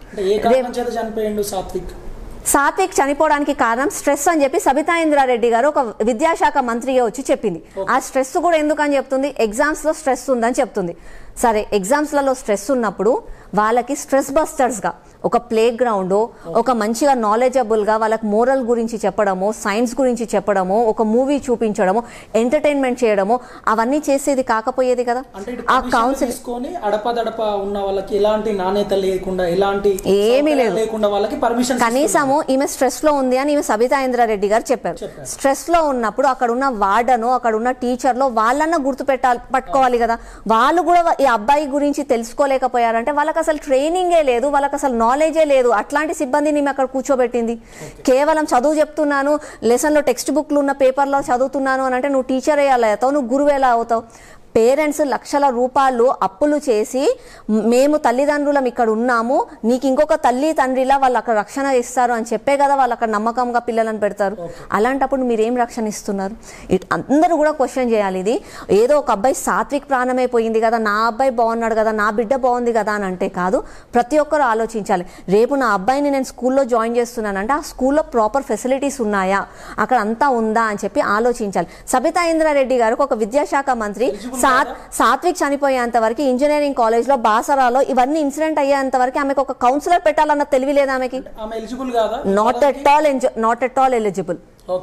సాత్విక్ చనిపోవడానికి కారణం స్ట్రెస్ అని చెప్పి సబితా ఇంద్రారెడ్డి గారు ఒక విద్యాశాఖ మంత్రిగా వచ్చి చెప్పింది. ఆ స్ట్రెస్ కూడా ఎందుకని చెప్తుంది? ఎగ్జామ్స్ లో స్ట్రెస్ ఉందని చెప్తుంది. సరే, ఎగ్జామ్స్లలో స్ట్రెస్ ఉన్నప్పుడు వాళ్ళకి స్ట్రెస్ బస్టర్స్ గా ఒక ప్లే గ్రౌండ్, ఒక మంచిగా నాలెడ్జబుల్ గా వాళ్ళకి మోరల్ గురించి చెప్పడము, సైన్స్ గురించి చెప్పడము, ఒక మూవీ చూపించడము, ఎంటర్టైన్మెంట్ చేయడము, అవన్నీ చేసేది కాకపోయేది కదా. ఆ కౌన్సిల్ అడపదడప ఉన్న వాళ్ళకి ఎలాంటి నాణ్యత లేకుండా, ఎలాంటి ఏమీ లేకుండా వాళ్ళకి పర్మిషన్, కనీసము ఈమె స్ట్రెస్ లో ఉంది అని ఈమె సబితా ఇంద్రారెడ్డి గారు చెప్పారు. స్ట్రెస్ లో ఉన్నప్పుడు అక్కడ ఉన్న వార్డను, అక్కడ ఉన్న టీచర్లో వాళ్ళన్నా పట్టుకోవాలి కదా. వాళ్ళు కూడా ఈ అబ్బాయి గురించి తెలుసుకోలేకపోయారంటే వాళ్ళకి అసలు ట్రైనింగే లేదు, వాళ్ళకి అసలు నాలెడ్జే లేదు. అట్లాంటి సిబ్బందిని అక్కడ కూర్చోబెట్టింది. కేవలం చదువు చెప్తున్నాను, లెసన్ లో టెక్స్ట్ బుక్లు ఉన్న పేపర్లో చదువుతున్నాను అని అంటే నువ్వు టీచర్ ఎలా అవుతావు, నువ్వు గురువు ఎలా అవుతావు? పేరెంట్స్ లక్షల రూపాయలు అప్పులు చేసి మేము తల్లిదండ్రులం ఇక్కడ ఉన్నాము, నీకు ఇంకొక తల్లి తండ్రిలా వాళ్ళు అక్కడ రక్షణ ఇస్తారు అని చెప్పే కదా వాళ్ళు అక్కడ నమ్మకంగా పిల్లలను పెడతారు. అలాంటప్పుడు మీరేం రక్షణ ఇస్తున్నారు? అందరూ కూడా క్వశ్చన్ చేయాలి. ఇది ఏదో ఒక అబ్బాయి సాత్విక్ ప్రాణమైపోయింది కదా, నా అబ్బాయి బాగున్నాడు కదా, నా బిడ్డ బాగుంది కదా అని అంటే కాదు. ప్రతి ఒక్కరు ఆలోచించాలి. రేపు నా అబ్బాయిని నేను స్కూల్లో జాయిన్ చేస్తున్నానంటే ఆ స్కూల్లో ప్రాపర్ ఫెసిలిటీస్ ఉన్నాయా, అక్కడ అంతా ఉందా అని చెప్పి ఆలోచించాలి. సబితా ఇంద్రారెడ్డి గారు ఒక విద్యాశాఖ మంత్రి సాత్విక్ చనిపోయేంత వరకు ఇంజనీరింగ్ కాలేజ్ లో, బాసరాలో ఇవన్నీ ఇన్సిడెంట్ అయ్యేంత వరకు ఆమెకు ఒక కౌన్సిలర్ పెట్టాలన్న తెలివి లేదా ఆమెకి? Not at all eligible.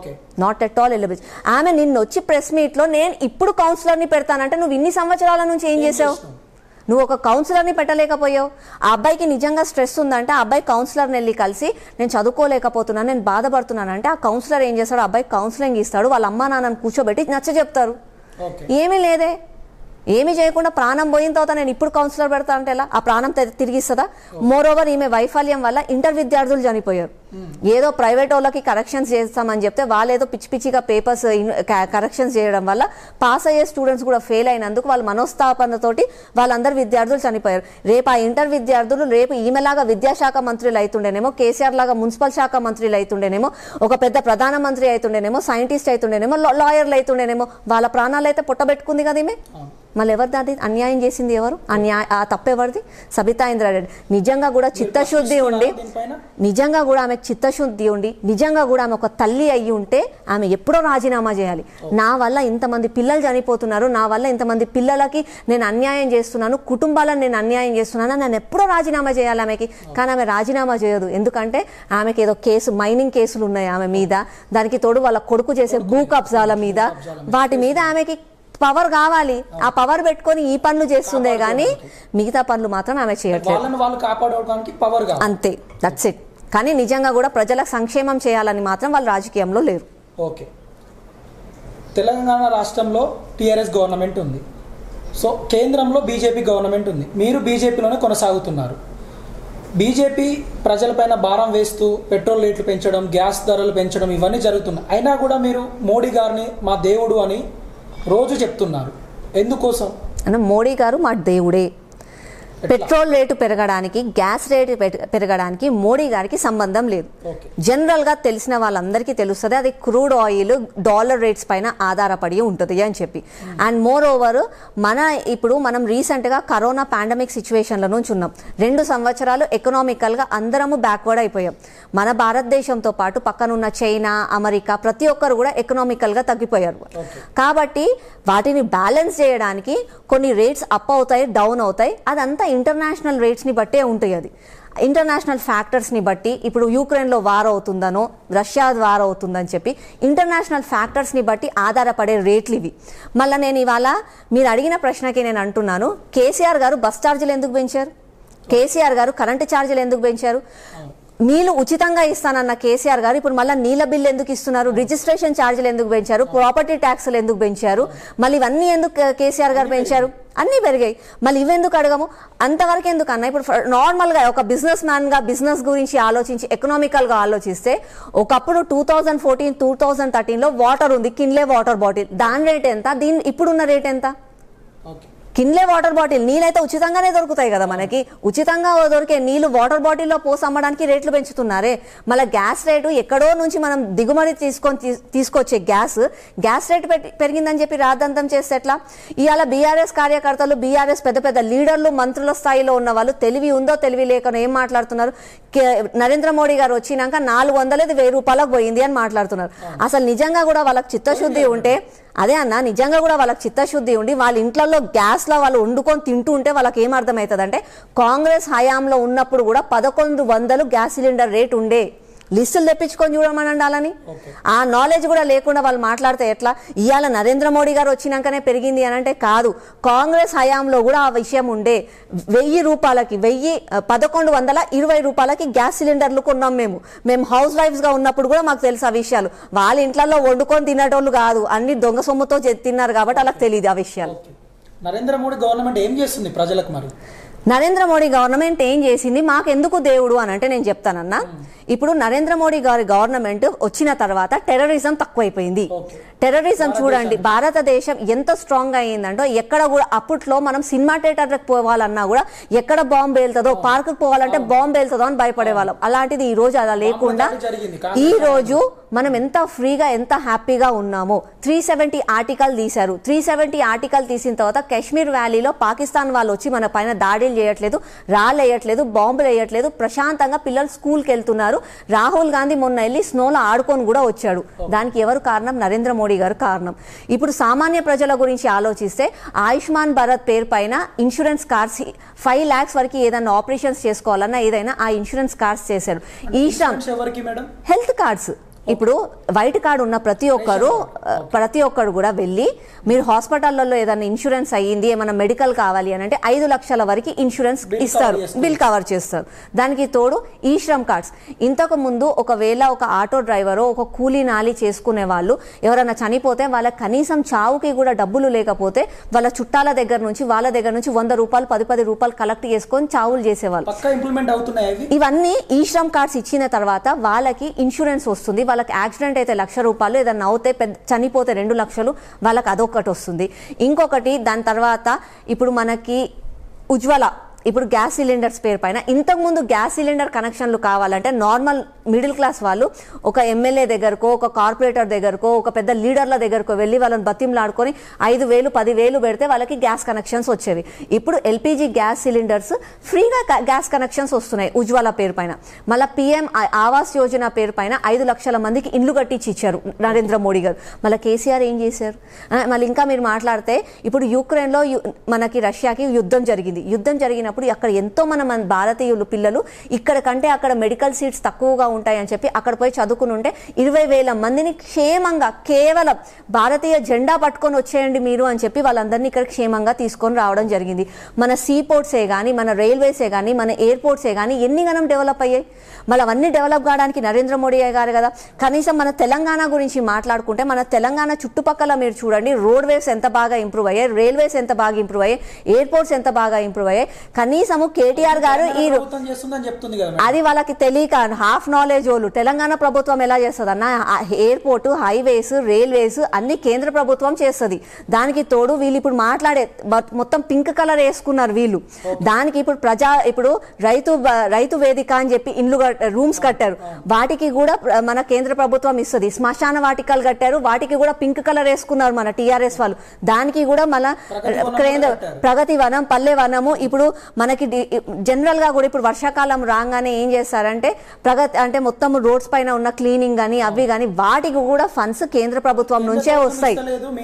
ఆమె నిన్న వచ్చి ప్రెస్ మీట్ లో నేను ఇప్పుడు కౌన్సిలర్ ని పెడతానంటే నువ్వు ఇన్ని సంవత్సరాల నుంచి ఏం చేసావు? నువ్వు ఒక కౌన్సిలర్ని పెట్టలేకపోయావు. ఆ అబ్బాయికి నిజంగా స్ట్రెస్ ఉందంటే ఆ అబ్బాయి కౌన్సిలర్ని వెళ్ళి కలిసి నేను చదువుకోలేకపోతున్నాను, నేను బాధపడుతున్నాను అంటే ఆ కౌన్సిలర్ ఏం చేస్తాడు? అబ్బాయి కౌన్సిలింగ్ ఇస్తాడు, వాళ్ళ అమ్మా నాన్నని కూర్చోబెట్టి నచ్చ చెప్తారు. ఏమీ లేదే, ఏమి చేయకుండా ప్రాణం పోయిన తర్వాత నేను ఇప్పుడు కౌన్సిలర్ పెడతా అంటే ఎలా? ఆ ప్రాణం తిరిగిస్తుందా? మోర్ ఓవర్ ఈమె వైఫల్యం వల్ల ఇంటర్ విద్యార్థులు చనిపోయారు. ఏదో ప్రైవేట్ వాళ్ళకి కరెక్షన్స్ చేస్తామని చెప్తే వాళ్ళేదో పిచ్చి పిచ్చిగా పేపర్స్ కరెక్షన్స్ చేయడం వల్ల పాస్ అయ్యే స్టూడెంట్స్ కూడా ఫెయిల్ అయినందుకు వాళ్ళ మనోస్థాపనతోటి వాళ్ళందరూ విద్యార్థులు చనిపోయారు. రేపు ఆ ఇంటర్ విద్యార్థులు రేపు ఈమెలాగా విద్యాశాఖ మంత్రులు అవుతుండేనేమో, కేసీఆర్ లాగా మున్సిపల్ శాఖ మంత్రులు అవుతుండేనేమో, ఒక పెద్ద ప్రధానమంత్రి అవుతుండేనేమో, సైంటిస్ట్ అవుతుండేనేమో, లాయర్లు అవుతుండేనేమో. వాళ్ళ ప్రాణాలు అయితే పుట్టబెట్టుకుంది కదా ఈమె. మళ్ళీ ఎవరు దాన్ని అన్యాయం చేసింది? ఎవరు ఆ తప్పెవరిది? సబితా ఇంద్రారెడ్డి. నిజంగా కూడా చిత్తశుద్ధి ఉండి, నిజంగా కూడా ఆమె చిత్తశుద్ధి ఉండి, నిజంగా కూడా ఆమె ఒక తల్లి అయ్యి ఉంటే ఆమె ఎప్పుడో రాజీనామా చేయాలి. నా వల్ల ఇంతమంది పిల్లలు చనిపోతున్నారు, నా వల్ల ఇంతమంది పిల్లలకి నేను అన్యాయం చేస్తున్నాను, కుటుంబాలను నేను అన్యాయం చేస్తున్నాను, నేను ఎప్పుడో రాజీనామా చేయాలి ఆమెకి. కానీ ఆమె రాజీనామా చేయదు. ఎందుకంటే ఆమెకి ఏదో మైనింగ్ కేసులు ఉన్నాయి ఆమె మీద, దానికి తోడు వాళ్ళ కొడుకు చేసే భూ కబ్జాల మీద, వాటి మీద ఆమెకి పవర్ కావాలి. ఆ పవర్ పెట్టుకొని ఈ పనులు చేస్తుందే గానీ మిగతా పనులు మాత్రం ఆమె చేయట్లేదు. అంతే, దట్స్ ఇట్. కానీ నిజంగా కూడా ప్రజలకు సంక్షేమం చేయాలని మాత్రం వాళ్ళు రాజకీయంలో లేరు. ఓకే, తెలంగాణ రాష్ట్రంలో టీఆర్ఎస్ గవర్నమెంట్ ఉంది. సో కేంద్రంలో బీజేపీ గవర్నమెంట్ ఉంది, మీరు బీజేపీలోనే కొనసాగుతున్నారు. బీజేపీ ప్రజలపైన భారం వేస్తూ పెట్రోల్ రేట్లు పెంచడం, గ్యాస్ ధరలు పెంచడం ఇవన్నీ జరుగుతున్నాయి. అయినా కూడా మీరు మోడీ గారిని మా దేవుడు అని రోజు చెప్తున్నారు. ఎందుకోసం? మోడీ గారు మా దేవుడే. పెట్రోల్ రేటు పెరగడానికి, గ్యాస్ రేటు పెరగడానికి మోడీ గారికి సంబంధం లేదు. జనరల్గా తెలిసిన వాళ్ళందరికీ తెలుస్తుంది అది క్రూడ్ ఆయిల్ డాలర్ రేట్స్ పైన ఆధారపడి ఉంటుంది అని చెప్పి. అండ్ మోర్ ఓవర్ ఇప్పుడు మనం రీసెంట్గా కరోనా పాండమిక్ సిచ్యువేషన్ల నుంచి ఉన్నాం. 2 సంవత్సరాలు ఎకనామికల్గా అందరము బ్యాక్వర్డ్ అయిపోయాం. మన భారతదేశంతో పాటు పక్కనున్న చైనా, అమెరికా ప్రతి ఒక్కరు కూడా ఎకనామికల్గా తగ్గిపోయారు. కాబట్టి వాటిని బ్యాలెన్స్ చేయడానికి కొన్ని రేట్స్ అప్ అవుతాయి, డౌన్ అవుతాయి. అదంతా ఇంటర్నేషనల్ రేట్స్ని బట్టే ఉంటాయి. అది ఇంటర్నేషనల్ ఫ్యాక్టర్స్ని బట్టి, ఇప్పుడు యూక్రెయిన్లో వార్ అవుతుందనో రష్యా వార్ అవుతుందని చెప్పి ఇంటర్నేషనల్ ఫ్యాక్టర్స్ని బట్టి ఆధారపడే రేట్లు ఇవి. మళ్ళీ నేను ఇవాళ మీరు అడిగిన ప్రశ్నకి నేను అంటున్నాను, కేసీఆర్ గారు బస్ ఛార్జీలు ఎందుకు పెంచారు? కేసీఆర్ గారు కరెంటు ఛార్జీలు ఎందుకు పెంచారు? నీళ్లు ఉచితంగా ఇస్తానన్న కేసీఆర్ గారు ఇప్పుడు మళ్ళీ నీళ్ళ బిల్లు ఎందుకు ఇస్తున్నారు? రిజిస్ట్రేషన్ ఛార్జీలు ఎందుకు పెంచారు? ప్రాపర్టీ ట్యాక్స్లు ఎందుకు పెంచారు? మళ్ళీ ఇవన్నీ ఎందుకు కేసీఆర్ గారు పెంచారు? అన్నీ పెరిగాయి, మళ్ళీ ఇవెందుకు అడగము? అంతవరకు ఎందుకు అన్న? ఇప్పుడు నార్మల్గా ఒక బిజినెస్ మ్యాన్గా బిజినెస్ గురించి ఆలోచించి ఎకనామికల్గా ఆలోచిస్తే, ఒకప్పుడు 2014, 2013లో వాటర్ ఉంది, కిన్లే వాటర్ బాటిల్, దాని రేట్ ఎంత, ఇప్పుడున్న రేట్ ఎంత? కిన్లే వాటర్ బాటిల్ నీళ్ళైతే ఉచితంగానే దొరుకుతాయి కదా మనకి. ఉచితంగా దొరికే నీళ్లు వాటర్ బాటిల్లో పోసి అమ్మడానికి రేట్లు పెంచుతున్నారే. మళ్ళీ గ్యాస్ రేటు ఎక్కడో నుంచి మనం దిగుమతి తీసుకొచ్చే గ్యాస్ రేటు పెరిగిందని చెప్పి రాద్దంతం చేస్తే ఎట్లా? ఇవాళ బీఆర్ఎస్ కార్యకర్తలు, బీఆర్ఎస్ పెద్ద పెద్ద లీడర్లు, మంత్రుల స్థాయిలో ఉన్న వాళ్ళు తెలివి ఉందో తెలివి లేకనో ఏం మాట్లాడుతున్నారు? నరేంద్ర మోడీ గారు వచ్చినాక 400 1000 రూపాయలకు పోయింది అని మాట్లాడుతున్నారు. అసలు నిజంగా కూడా వాళ్ళకి చిత్తశుద్ధి ఉంటే, అదే అన్న, నిజంగా కూడా వాళ్ళకి చిత్తశుద్ధి ఉండి వాళ్ళ ఇంట్లో గ్యాస్లో వాళ్ళు వండుకొని తింటూ ఉంటే వాళ్ళకి ఏం అర్థమవుతుంది అంటే, కాంగ్రెస్ హయాంలో ఉన్నప్పుడు కూడా 1100 గ్యాస్ సిలిండర్ రేట్ ఉండే. లిస్టులు తెప్పించుకొని చూడమని అండాలని ఆ నాలెడ్జ్ కూడా లేకుండా వాళ్ళు మాట్లాడితే ఎట్లా? ఇవాళ నరేంద్ర మోడీ గారు వచ్చినాకనే పెరిగింది అని అంటే కాదు, కాంగ్రెస్ హయాంలో కూడా ఆ విషయం ఉండే. 1000 రూపాయలకి 1120 రూపాయలకి గ్యాస్ సిలిండర్లు కొన్నాం మేము హౌస్ వైఫ్స్ గా ఉన్నప్పుడు కూడా మాకు తెలుసు ఆ విషయాలు. వాళ్ళ ఇంట్లో వండుకొని తినేటోళ్ళు కాదు, అన్ని దొంగ సొమ్ముతో తిన్నారు కాబట్టి వాళ్ళకి తెలియదు ఆ విషయాలు. నరేంద్ర మోడీ గవర్నమెంట్ ఏం చేస్తుంది ప్రజలకు? మరి నరేంద్ర మోడీ గవర్నమెంట్ ఏం చేసింది? మాకెందుకు దేవుడు అని అంటే నేను చెప్తానన్నా. ఇప్పుడు నరేంద్ర మోడీ గారి గవర్నమెంట్ వచ్చిన తర్వాత టెర్రరిజం తక్కువైపోయింది. టెర్రరిజం చూడండి, భారతదేశం ఎంత స్ట్రాంగ్ అయ్యిందంటో, ఎక్కడ కూడా అప్పట్లో మనం సినిమా థియేటర్కి పోవాలన్నా కూడా ఎక్కడ బాంబు వెళ్తుందో, పార్క్ పోవాలంటే బాంబు వెళ్తుందో అని భయపడేవాళ్ళం. అలాంటిది ఈ రోజు అలా లేకుండా ఈ రోజు మనం ఎంత ఫ్రీగా, ఎంత హ్యాపీగా ఉన్నామో. 370 ఆర్టికల్ తీశారు. 370 ఆర్టికల్ తీసిన తర్వాత కాశ్మీర్ వ్యాలీలో పాకిస్తాన్ వాళ్ళు వచ్చి మన పైన దాడులు చేయట్లేదు, రాళ్ళు వేయట్లేదు, బాంబులు వేయట్లేదు, ప్రశాంతంగా పిల్లలు స్కూల్కి వెళ్తున్నారు. రాహుల్ గాంధీ మొన్న వెళ్ళి స్నోలో ఆడుకొని కూడా వచ్చాడు. దానికి ఎవరు కారణం? నరేంద్ర మోడీ గారు కారణం. ఇప్పుడు సామాన్య ప్రజల గురించి ఆలోచిస్తే, ఆయుష్మాన్ భారత్ పేరు పైన ఇన్సూరెన్స్ కార్డ్స్ 5 lakhs వరకు ఏదైనా ఆపరేషన్స్ చేసుకోవాలన్నా ఏదైనా ఆ ఇన్సూరెన్స్ కార్డ్స్ చేశారు. ఈ హెల్త్ కార్డ్స్ ఇప్పుడు వైట్ కార్డు ఉన్న ప్రతి ఒక్కరు కూడా వెళ్ళి, మీరు హాస్పిటల్లో ఏదైనా ఇన్సూరెన్స్ అయ్యింది, ఏమైనా మెడికల్ కావాలి అని అంటే 5 లక్షల వరకు ఇన్సూరెన్స్ ఇస్తారు, బిల్ కవర్ చేస్తారు. దానికి తోడు ఈ శ్రమ్ కార్డ్స్. ఇంతకు ముందు ఒకవేళ ఒక ఆటో డ్రైవరు, ఒక కూలీ నాలి చేసుకునే వాళ్ళు ఎవరైనా చనిపోతే వాళ్ళకి కనీసం చావుకి కూడా డబ్బులు లేకపోతే వాళ్ళ చుట్టాల దగ్గర నుంచి, వాళ్ళ దగ్గర నుంచి 100 రూపాయలు 10 రూపాయలు కలెక్ట్ చేసుకొని చావులు చేసేవాళ్ళు. ఇవన్నీ ఈ శ్రమ్ కార్డ్స్ ఇచ్చిన తర్వాత వాళ్ళకి ఇన్సూరెన్స్ వస్తుంది. వాళ్ళకి యాక్సిడెంట్ అయితే 1,00,000 రూపాయలు, ఏదన్నా అవుతే చనిపోతే 2 లక్షలు, వాళ్ళకి అదొకటి వస్తుంది. ఇంకొకటి దాని తర్వాత ఇప్పుడు మనకి ఉజ్వల, ఇప్పుడు గ్యాస్ సిలిండర్స్ పేరు పైన, ఇంతకుముందు గ్యాస్ సిలిండర్ కనెక్షన్లు కావాలంటే నార్మల్ మిడిల్ క్లాస్ వాళ్ళు ఒక ఎమ్మెల్యే దగ్గరకో, ఒక కార్పొరేటర్ దగ్గరకో, ఒక పెద్ద లీడర్ల దగ్గరకో వెళ్ళి వాళ్ళని బతింలాడుకొని 5,000 10,000 పెడితే వాళ్ళకి గ్యాస్ కనెక్షన్స్ వచ్చేవి. ఇప్పుడు ఎల్పిజి గ్యాస్ సిలిండర్స్ ఫ్రీగా గ్యాస్ కనెక్షన్స్ వస్తున్నాయి ఉజ్వల పేరు పైన. మళ్ళీ పిఎం ఆవాస్ యోజన పేరు పైన 5 లక్షల మందికి ఇండ్లు కట్టించి ఇచ్చారు నరేంద్ర మోడీ గారు. మళ్ళీ కేసీఆర్ ఏం చేశారు? మళ్ళీ ఇంకా మీరు మాట్లాడితే, ఇప్పుడు యూక్రెయిన్లో మనకి రష్యాకి యుద్ధం జరిగినప్పుడు అక్కడ ఎంతో మన భారతీయులు పిల్లలు ఇక్కడ కంటే అక్కడ మెడికల్ సీట్స్ తక్కువగా ఉంటాయి అని చెప్పి అక్కడ పోయి చదువుకుని ఉంటే 20,000 మందిని క్షేమంగా కేవలం భారతీయ జెండా పట్టుకొని వచ్చేయండి మీరు అని చెప్పి వాళ్ళందరినీ ఇక్కడ క్షేమంగా తీసుకొని రావడం జరిగింది. మన సీ పోర్ట్సే కానీ, మన రైల్వేసే కానీ, మన ఎయిర్పోర్ట్సే కానీ ఎన్ని గణం డెవలప్ అయ్యాయి. మళ్ళీ అవన్నీ డెవలప్ కావడానికి నరేంద్ర మోడీ గారు కదా. కనీసం మన తెలంగాణ గురించి మాట్లాడుకుంటే మన తెలంగాణ చుట్టుపక్కల మీరు చూడండి, రోడ్వేస్ ఎంత బాగా ఇంప్రూవ్ అయ్యాయి, రైల్వేస్ ఎంత బాగా ఇంప్రూవ్ అయ్యాయి, ఎయిర్పోర్ట్స్ ఎంత బాగా ఇంప్రూవ్ అయ్యాయి. కనీసము కేటీఆర్ గారు అది వాళ్ళకి తెలియక హాఫ్ నాలెడ్జ్ వాళ్ళు తెలంగాణ ప్రభుత్వం ఎలా చేస్తుంది అన్న, ఎయిర్పోర్ట్, హైవేస్, రైల్వేస్ అన్ని కేంద్ర ప్రభుత్వం చేస్తుంది. దానికి తోడు వీళ్ళు ఇప్పుడు మాట్లాడే మొత్తం పింక్ కలర్ వేసుకున్నారు వీళ్ళు. దానికి ఇప్పుడు రైతు వేదిక అని చెప్పి ఇండ్లు రూమ్స్ కట్టారు, వాటికి కూడా మన కేంద్ర ప్రభుత్వం ఇస్తుంది. శ్మశాన వాటికలు కట్టారు, వాటికి కూడా పింక్ కలర్ వేసుకున్నారు మన టీఆర్ఎస్ వాళ్ళు. దానికి కూడా మన కేంద్ర ప్రగతి వనం, పల్లె వనము. ఇప్పుడు మనకి జనరల్ గా కూడా ఇప్పుడు వర్షాకాలం రాగానే ఏం చేస్తారంటే ప్రగతి అంటే మొత్తం రోడ్స్ పైన ఉన్న క్లీనింగ్ గానీ అవి గానీ వాటికి కూడా ఫండ్స్ కేంద్ర ప్రభుత్వం నుంచే వస్తాయి.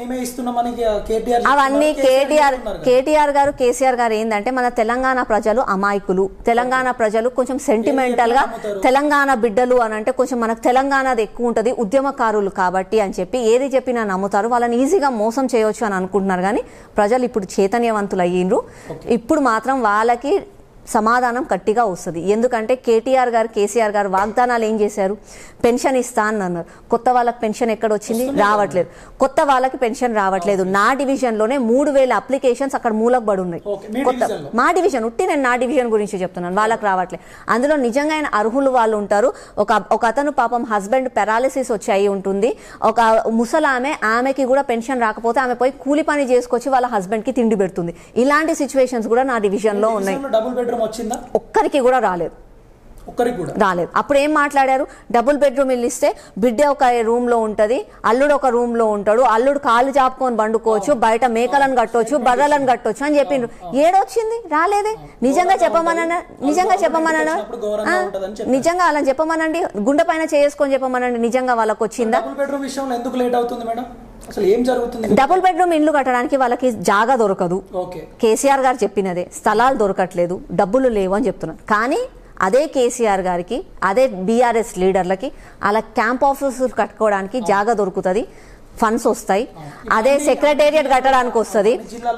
అవన్నీ కేటీఆర్ గారు, కేసీఆర్ గారు ఏంటంటే మన తెలంగాణ ప్రజలు అమాయకులు, తెలంగాణ ప్రజలు కొంచెం సెంటిమెంటల్ గా తెలంగాణ బిడ్డలు అని అంటే కొంచెం మనకు తెలంగాణది ఎక్కువ ఉంటది, ఉద్యమకారులు కాబట్టి అని చెప్పి ఏది చెప్పినా నమ్ముతారు. వాళ్ళని ఈజీగా మోసం చేయవచ్చు అని అనుకుంటున్నారు. కానీ ప్రజలు ఇప్పుడు చైతన్యవంతులు అయ్యిండ్రు. ఇప్పుడు మాత్రం వాళ్ళకి సమాధానం గట్టిగా వస్తుంది. ఎందుకంటే కేటీఆర్ గారు, కేసీఆర్ గారు వాగ్దానాలు ఏం చేశారు, పెన్షన్ ఇస్తా అని అన్నారు. కొత్త వాళ్ళకి పెన్షన్ ఎక్కడ వచ్చింది, రావట్లేదు. కొత్త వాళ్ళకి పెన్షన్ రావట్లేదు. నా డివిజన్ లోనే 3,000 అప్లికేషన్స్ అక్కడ మూలకు పడి ఉన్నాయి. కొత్త మా డివిజన్ నేను నా డివిజన్ గురించి చెప్తున్నాను, వాళ్ళకి రావట్లేదు. అందులో నిజంగా అర్హులు వాళ్ళు ఉంటారు. ఒక అతను పాపం హస్బెండ్ పెరాలిసిస్ వచ్చి అయి ఉంటుంది. ఒక ముసలామె, ఆమెకి కూడా పెన్షన్ రాకపోతే ఆమె పోయి కూలి పని చేసుకొచ్చి వాళ్ళ హస్బెండ్ కి తిండి పెడుతుంది. ఇలాంటి సిచ్యువేషన్స్ కూడా నా డివిజన్ లో ఉన్నాయి. ఒక్కరికి కూడా రాలేదు. అప్పుడు ఏం మాట్లాడారు, డబుల్ బెడ్రూమ్ ఇల్లు ఇస్తే బిడ్డ ఒక రూమ్ లో ఉంటది, అల్లుడు ఒక రూమ్ లో ఉంటాడు, అల్లుడు కాళ్ళు చాపుకొని పండుకోవచ్చు, బయట మేకలను కట్టొచ్చు, బర్రెలను కట్టొచ్చు అని చెప్పిండ్రు. ఏడొచ్చింది, రాలేదే. నిజంగా చెప్పమనండి, నిజంగా అలా చెప్పమనండి, గుండె పైన చేసుకొని చెప్పమనండి, నిజంగా వాళ్ళకి వచ్చిందా. డబుల్ బెడ్రూమ్ ఇల్లు కట్టడానికి వాళ్ళకి జాగా దొరకదు. కేసీఆర్ గారు చెప్పినదే, స్థలాలు దొరకట్లేదు, డబ్బులు లేవు అని చెప్తున్నారు. కానీ అదే కేసీఆర్ గారికి, అదే బీఆర్ఎస్ లీడర్లకి అలా క్యాంప్ ఆఫీసులు కట్టుకోవడానికి జాగా దొరుకుతుంది, ఫండ్స్ వస్తాయి. అదే సెక్రటేరియట్ కట్టడానికి వస్తుంది,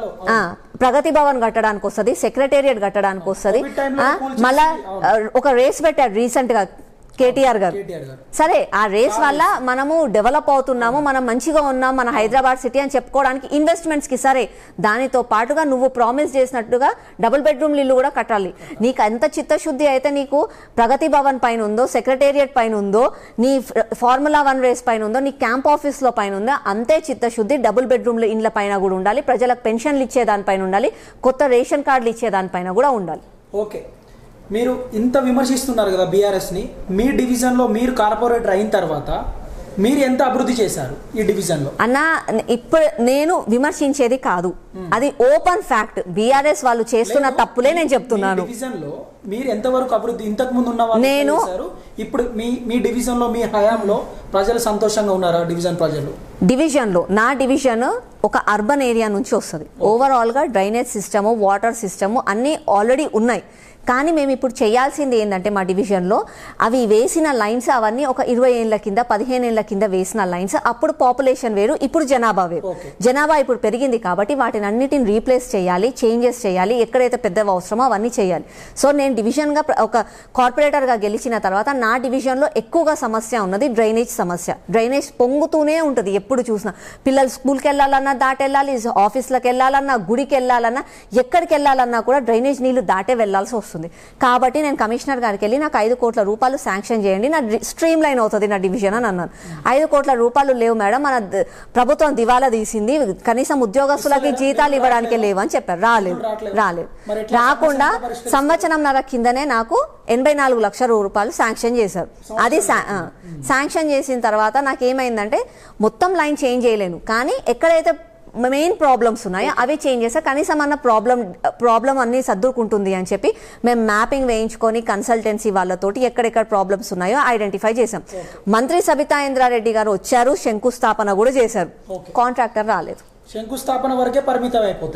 ప్రగతి భవన్ కట్టడానికి వస్తుంది, సెక్రటేరియట్ కట్టడానికి వస్తుంది. మళ్ళా ఒక రేస్ పెట్టాడు రీసెంట్ గా కేటీఆర్ గారు. సరే, ఆ రేస్ వల్ల మనము డెవలప్ అవుతున్నాము, మనం మంచిగా ఉన్నాం, మన హైదరాబాద్ సిటీ అని చెప్పుకోవడానికి ఇన్వెస్ట్మెంట్స్ కి. సరే, దానితో పాటుగా నువ్వు ప్రామిస్ చేసినట్టుగా డబుల్ బెడ్రూమ్ ఇల్లు కూడా కట్టాలి. నీకు ఎంత చిత్తశుద్ధి అయితే నీకు ప్రగతి భవన్ పైన ఉందో, సెక్రటేరియట్ పైన ఉందో, నీ ఫార్ములా 1 రేస్ పైన ఉందో, నీ క్యాంప్ ఆఫీస్ లో పైన ఉందో, అంతే చిత్తశుద్ధి డబుల్ బెడ్రూమ్ల ఇండ్ల పైన కూడా ఉండాలి. ప్రజలకు పెన్షన్లు ఇచ్చే దానిపైన ఉండాలి, కొత్త రేషన్ కార్డులు ఇచ్చే దానిపైన కూడా ఉండాలి. ఓకే, మీరు ఇంత విమర్శిస్తున్నారు కదా బీఆర్ఎస్ ని, మీ డివిజన్ లో మీరు కార్పొరేటర్ అయిన తర్వాత మీరు ఎంత అభివృద్ధి చేశారు ఈ డివిజన్ లో? అన్న, ఇప్పుడు నేను విమర్శించేది కాదు, అది ఓపెన్ ఫ్యాక్ట్. బీఆర్ఎస్ వాళ్ళు చేస్తున్న తప్పులే నేను చెప్తున్నాను. డివిజన్ లో మీరు ఎంతవరకు అభివృద్ధి, ఇంతకు ముందు ఉన్న వాళ్ళు ఇప్పుడు మీ డివిజన్ లో, మీ హయాంలో ప్రజలు సంతోషంగా ఉన్నారా? డివిజన్ ప్రజలు, డివిజన్ లో నా డివిజన్ ఒక అర్బన్ ఏరియా నుంచి వస్తుంది. ఓవరాల్ గా డ్రైనేజ్ సిస్టము, వాటర్ సిస్టము అన్ని ఆల్రెడీ ఉన్నాయి. కానీ మేము ఇప్పుడు చేయాల్సింది ఏంటంటే మా డివిజన్లో అవి వేసిన లైన్స్ అవన్నీ ఒక 20 ఏళ్ల కింద 15 ఏళ్ల కింద వేసిన లైన్స్. అప్పుడు పాపులేషన్ వేరు, ఇప్పుడు జనాభా వేరు. జనాభా ఇప్పుడు పెరిగింది కాబట్టి వాటిని అన్నిటిని రీప్లేస్ చేయాలి, చేంజెస్ చేయాలి, ఎక్కడైతే పెద్ద అవసరమో అవన్నీ చేయాలి. సో నేను డివిజన్గా ఒక కార్పొరేటర్గా గెలిచిన తర్వాత నా డివిజన్లో ఎక్కువగా సమస్య ఉన్నది డ్రైనేజ్ సమస్య. డ్రైనేజ్ పొంగుతూనే ఉంటుంది ఎప్పుడు చూసినా. పిల్లలు స్కూల్కి వెళ్ళాలన్నా దాటెళ్ళాలి, ఆఫీస్లకు వెళ్ళాలన్నా, గుడికి వెళ్ళాలన్నా, ఎక్కడికి వెళ్ళాలన్నా కూడా డ్రైనేజ్ నీళ్లు దాటే వెళ్లాల్సి వస్తుంది. కాబట్టి నేను కమిషనర్ గారికి వెళ్ళి నాకు 5 కోట్ల రూపాయలు శాంక్షన్ చేయండి, నా స్ట్రీమ్ లైన్ అవుతుంది నా డివిజన్ అని అన్నాను. 5 కోట్ల రూపాయలు లేవు మేడం, మన ప్రభుత్వం దివాలా తీసింది, కనీసం ఉద్యోగస్తులకి జీతాలు ఇవ్వడానికి లేవు అని చెప్పారు. రాలేదు. రాకుండా సంవత్సరంన్నర కిందనే నాకు 84 లక్షల రూపాయలు శాంక్షన్ చేశారు. అది శాంక్షన్ చేసిన తర్వాత నాకేమైందంటే మొత్తం లైన్ చేంజ్ చేయలేను, కానీ ఎక్కడైతే మెయిన్ ప్రాబ్లమ్స్ ఉన్నాయో అవి చేంజ్ చేస్తే కనీసం అన్న ప్రాబ్లం అన్ని సర్దుకుంటుంది అని చెప్పి మేము మ్యాపింగ్ వేయించుకొని కన్సల్టెన్సీ వాళ్ళతోటి ఎక్కడెక్కడ ప్రాబ్లమ్స్ ఉన్నాయో ఐడెంటిఫై చేశాం. మంత్రి సబితా ఇంద్రారెడ్డి గారు వచ్చారు, శంకుస్థాపన కూడా చేశారు, కాంట్రాక్టర్ రాలేదు. శంకుస్థాపన వరకే పరిమితం అయిపోతాయి.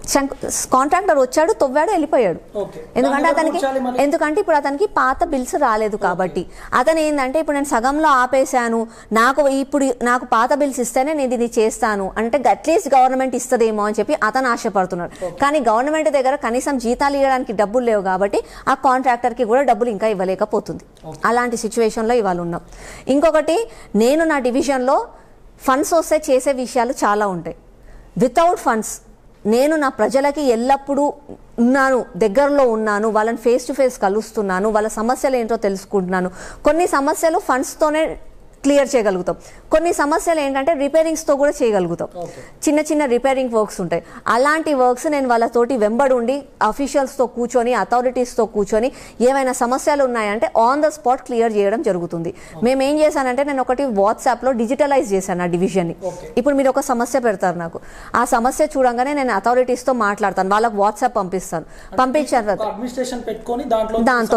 కాంట్రాక్టర్ వచ్చాడు, తవ్వాడు, వెళ్ళిపోయాడు. ఓకే. ఎందుకంటే ఇప్పుడు అతనికి పాత బిల్స్ రాలేదు కాబట్టి. అతను ఏంటంటే ఇప్పుడు నేను సగంలో ఆపేశాను, నాకు పాత బిల్స్ ఇస్తేనే నేను ఇది చేస్తాను అంటే అట్లీస్ట్ గవర్నమెంట్ ఇస్తుందేమో అని చెప్పి అతను ఆశపడుతున్నాడు. కానీ గవర్నమెంట్ దగ్గర కనీసం జీతాలు ఇవ్వడానికి డబ్బులు లేవు కాబట్టి ఆ కాంట్రాక్టర్ కి కూడా డబ్బులు ఇంకా ఇవ్వలేకపోతుంది. అలాంటి సిచ్యువేషన్ లో ఇవాళ ఉన్నాం. ఇంకొకటి, నేను నా డివిజన్ లో ఫండ్స్ వస్తే చేసే విషయాలు చాలా ఉంటాయి. వితౌట్ ఫండ్స్ నేను నా ప్రజలకి ఎల్లప్పుడూ ఉన్నాను, దగ్గరలో ఉన్నాను, వాళ్ళని ఫేస్ టు ఫేస్ కలుస్తున్నాను, వాళ్ళ సమస్యలు ఏంటో తెలుసుకుంటున్నాను. కొన్ని సమస్యలు ఫండ్స్తోనే క్లియర్ చేయగలుగుతాం, కొన్ని సమస్యలు ఏంటంటే రిపేరింగ్స్తో కూడా చేయగలుగుతాం. చిన్న చిన్న రిపేరింగ్ వర్క్స్ ఉంటాయి. అలాంటి వర్క్స్ నేను వాళ్ళతోటి వెంబడి ఉండి అఫీషియల్స్తో కూర్చొని, అథారిటీస్తో కూర్చొని ఏమైనా సమస్యలు ఉన్నాయంటే ఆన్ ద స్పాట్ క్లియర్ చేయడం జరుగుతుంది. మేము ఏం చేశానంటే నేను ఒకటి వాట్సాప్లో డిజిటలైజ్ చేశాను ఆ డివిజన్ని. ఇప్పుడు మీరు ఒక సమస్య పెడతారు నాకు, ఆ సమస్య చూడంగానే నేను అథారిటీస్తో మాట్లాడతాను, వాళ్ళకి వాట్సాప్ పంపిస్తాను. పంపించాను దాంతో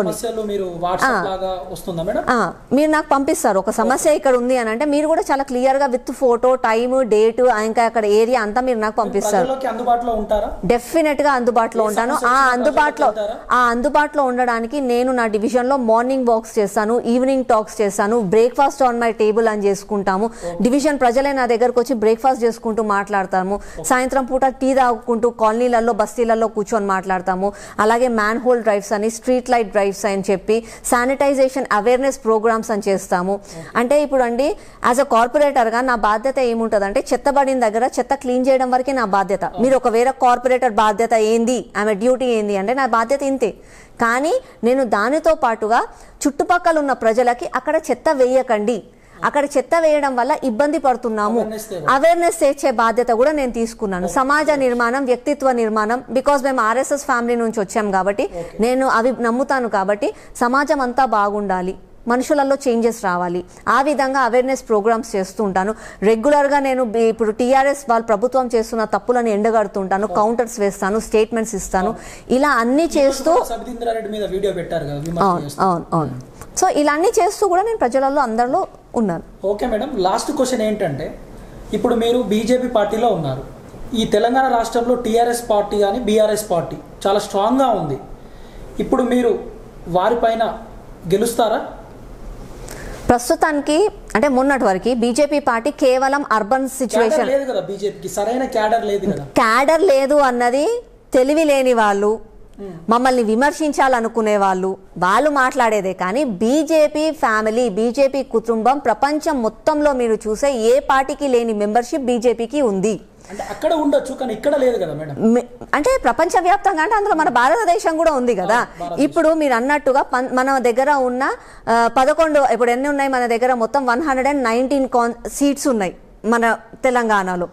మీరు నాకు పంపిస్తారు ఒక సమస్య ఇక్కడ ఉంది అని అంటే మీరు కూడా చాలా క్లియర్ గా విత్ ఫోటో, టైమ్, డేట్, ఇంకా అక్కడ ఏరియా అంతా మీరు నాకు పంపిస్తారు. డెఫినెట్ గా అందుబాటులో ఉంటాను. ఆ అందుబాటులో ఉండడానికి నేను నా డివిజన్ లో మార్నింగ్ వాక్స్ చేస్తాను, ఈవినింగ్ టాక్స్ చేస్తాను, బ్రేక్ఫాస్ట్ ఆన్ మై టేబుల్ అని చేసుకుంటాము. డివిజన్ ప్రజలే నా దగ్గరకు వచ్చి బ్రేక్ఫాస్ట్ చేసుకుంటూ మాట్లాడతాము. సాయంత్రం పూట టీ తాగుకుంటూ కాలనీలలో, బస్తీలలో కూర్చొని మాట్లాడతాము. అలాగే మ్యాన్ హోల్ డ్రైవ్స్ అని, స్ట్రీట్ లైట్ డ్రైవ్స్ అని చెప్పి శానిటైజేషన్ అవేర్నెస్ ప్రోగ్రామ్స్ అని చేస్తాము. అంటే ఇప్పుడు అండి యాజ్ అ కార్పొరేటర్ గా నా బాధ్యత ఏముంటది అంటే చెత్త పడిన దగ్గర చెత్త క్లీన్ చేయడం వరకే నా బాధ్యత. మీరు ఒక వేరే కార్పొరేటర్ బాధ్యత ఏంది, ఆమె డ్యూటీ ఏంది అంటే నా బాధ్యత ఇంతే. కానీ నేను దానితో పాటుగా చుట్టుపక్కల ఉన్న ప్రజలకి అక్కడ చెత్త వేయకండి, అక్కడ చెత్త వేయడం వల్ల ఇబ్బంది పడుతున్నాము, అవేర్నెస్ తెచ్చే బాధ్యత కూడా నేను తీసుకున్నాను. సమాజ నిర్మాణం, వ్యక్తిత్వ నిర్మాణం, బికాస్ మేము ఆర్ఎస్ఎస్ ఫ్యామిలీ నుంచి వచ్చాం కాబట్టి నేను అవి నమ్ముతాను. కాబట్టి సమాజం అంతా బాగుండాలి, మనుషులలో చేంజెస్ రావాలి, ఆ విధంగా అవేర్నెస్ ప్రోగ్రామ్స్ చేస్తూ ఉంటాను. రెగ్యులర్గా నేను ఇప్పుడు టీఆర్ఎస్ వాళ్ళు ప్రభుత్వం చేస్తున్న తప్పులను ఎండగడుతుంటాను, కౌంటర్స్ వేస్తాను, స్టేట్మెంట్స్ ఇస్తాను. ఇలా అన్ని చేస్తూ అవును. సో ఇలా అన్ని చేస్తూ కూడా నేను ప్రజలలో అందరిలో ఉన్నాను. ఓకే మేడం, లాస్ట్ క్వశ్చన్ ఏంటంటే ఇప్పుడు మీరు బీజేపీ పార్టీలో ఉన్నారు. ఈ తెలంగాణ రాష్ట్రంలో టీఆర్ఎస్ పార్టీ కానీ బీఆర్ఎస్ పార్టీ చాలా స్ట్రాంగ్గా ఉంది. ఇప్పుడు మీరు వారిపైన గెలుస్తారా? ప్రస్తుతానికి అంటే మొన్నటి వరకు బీజేపీ పార్టీ కేవలం అర్బన్ సిచ్యువేషన్, క్యాడర్ లేదు అన్నది తెలివి లేని వాళ్ళు, మమ్మల్ని విమర్శించాలనుకునే వాళ్ళు మాట్లాడేదే. కానీ బీజేపీ ఫ్యామిలీ, బీజేపీ కుటుంబం ప్రపంచం మొత్తంలో మీరు చూసే ఏ పార్టీకి లేని మెంబర్షిప్ బీజేపీకి ఉంది. అంటే అక్కడ ఉండొచ్చు కానీ ఇక్కడ లేదు కదా మేడం. అంటే ప్రపంచవ్యాప్తంగా అంటే అందులో మన భారతదేశం కూడా ఉంది కదా. ఇప్పుడు మీరు అన్నట్టుగా మన దగ్గర ఉన్న 11 ఇప్పుడు ఎన్ని ఉన్నాయి మన దగ్గర మొత్తం 119 సీట్స్ ఉన్నాయి మన తెలంగాణలో.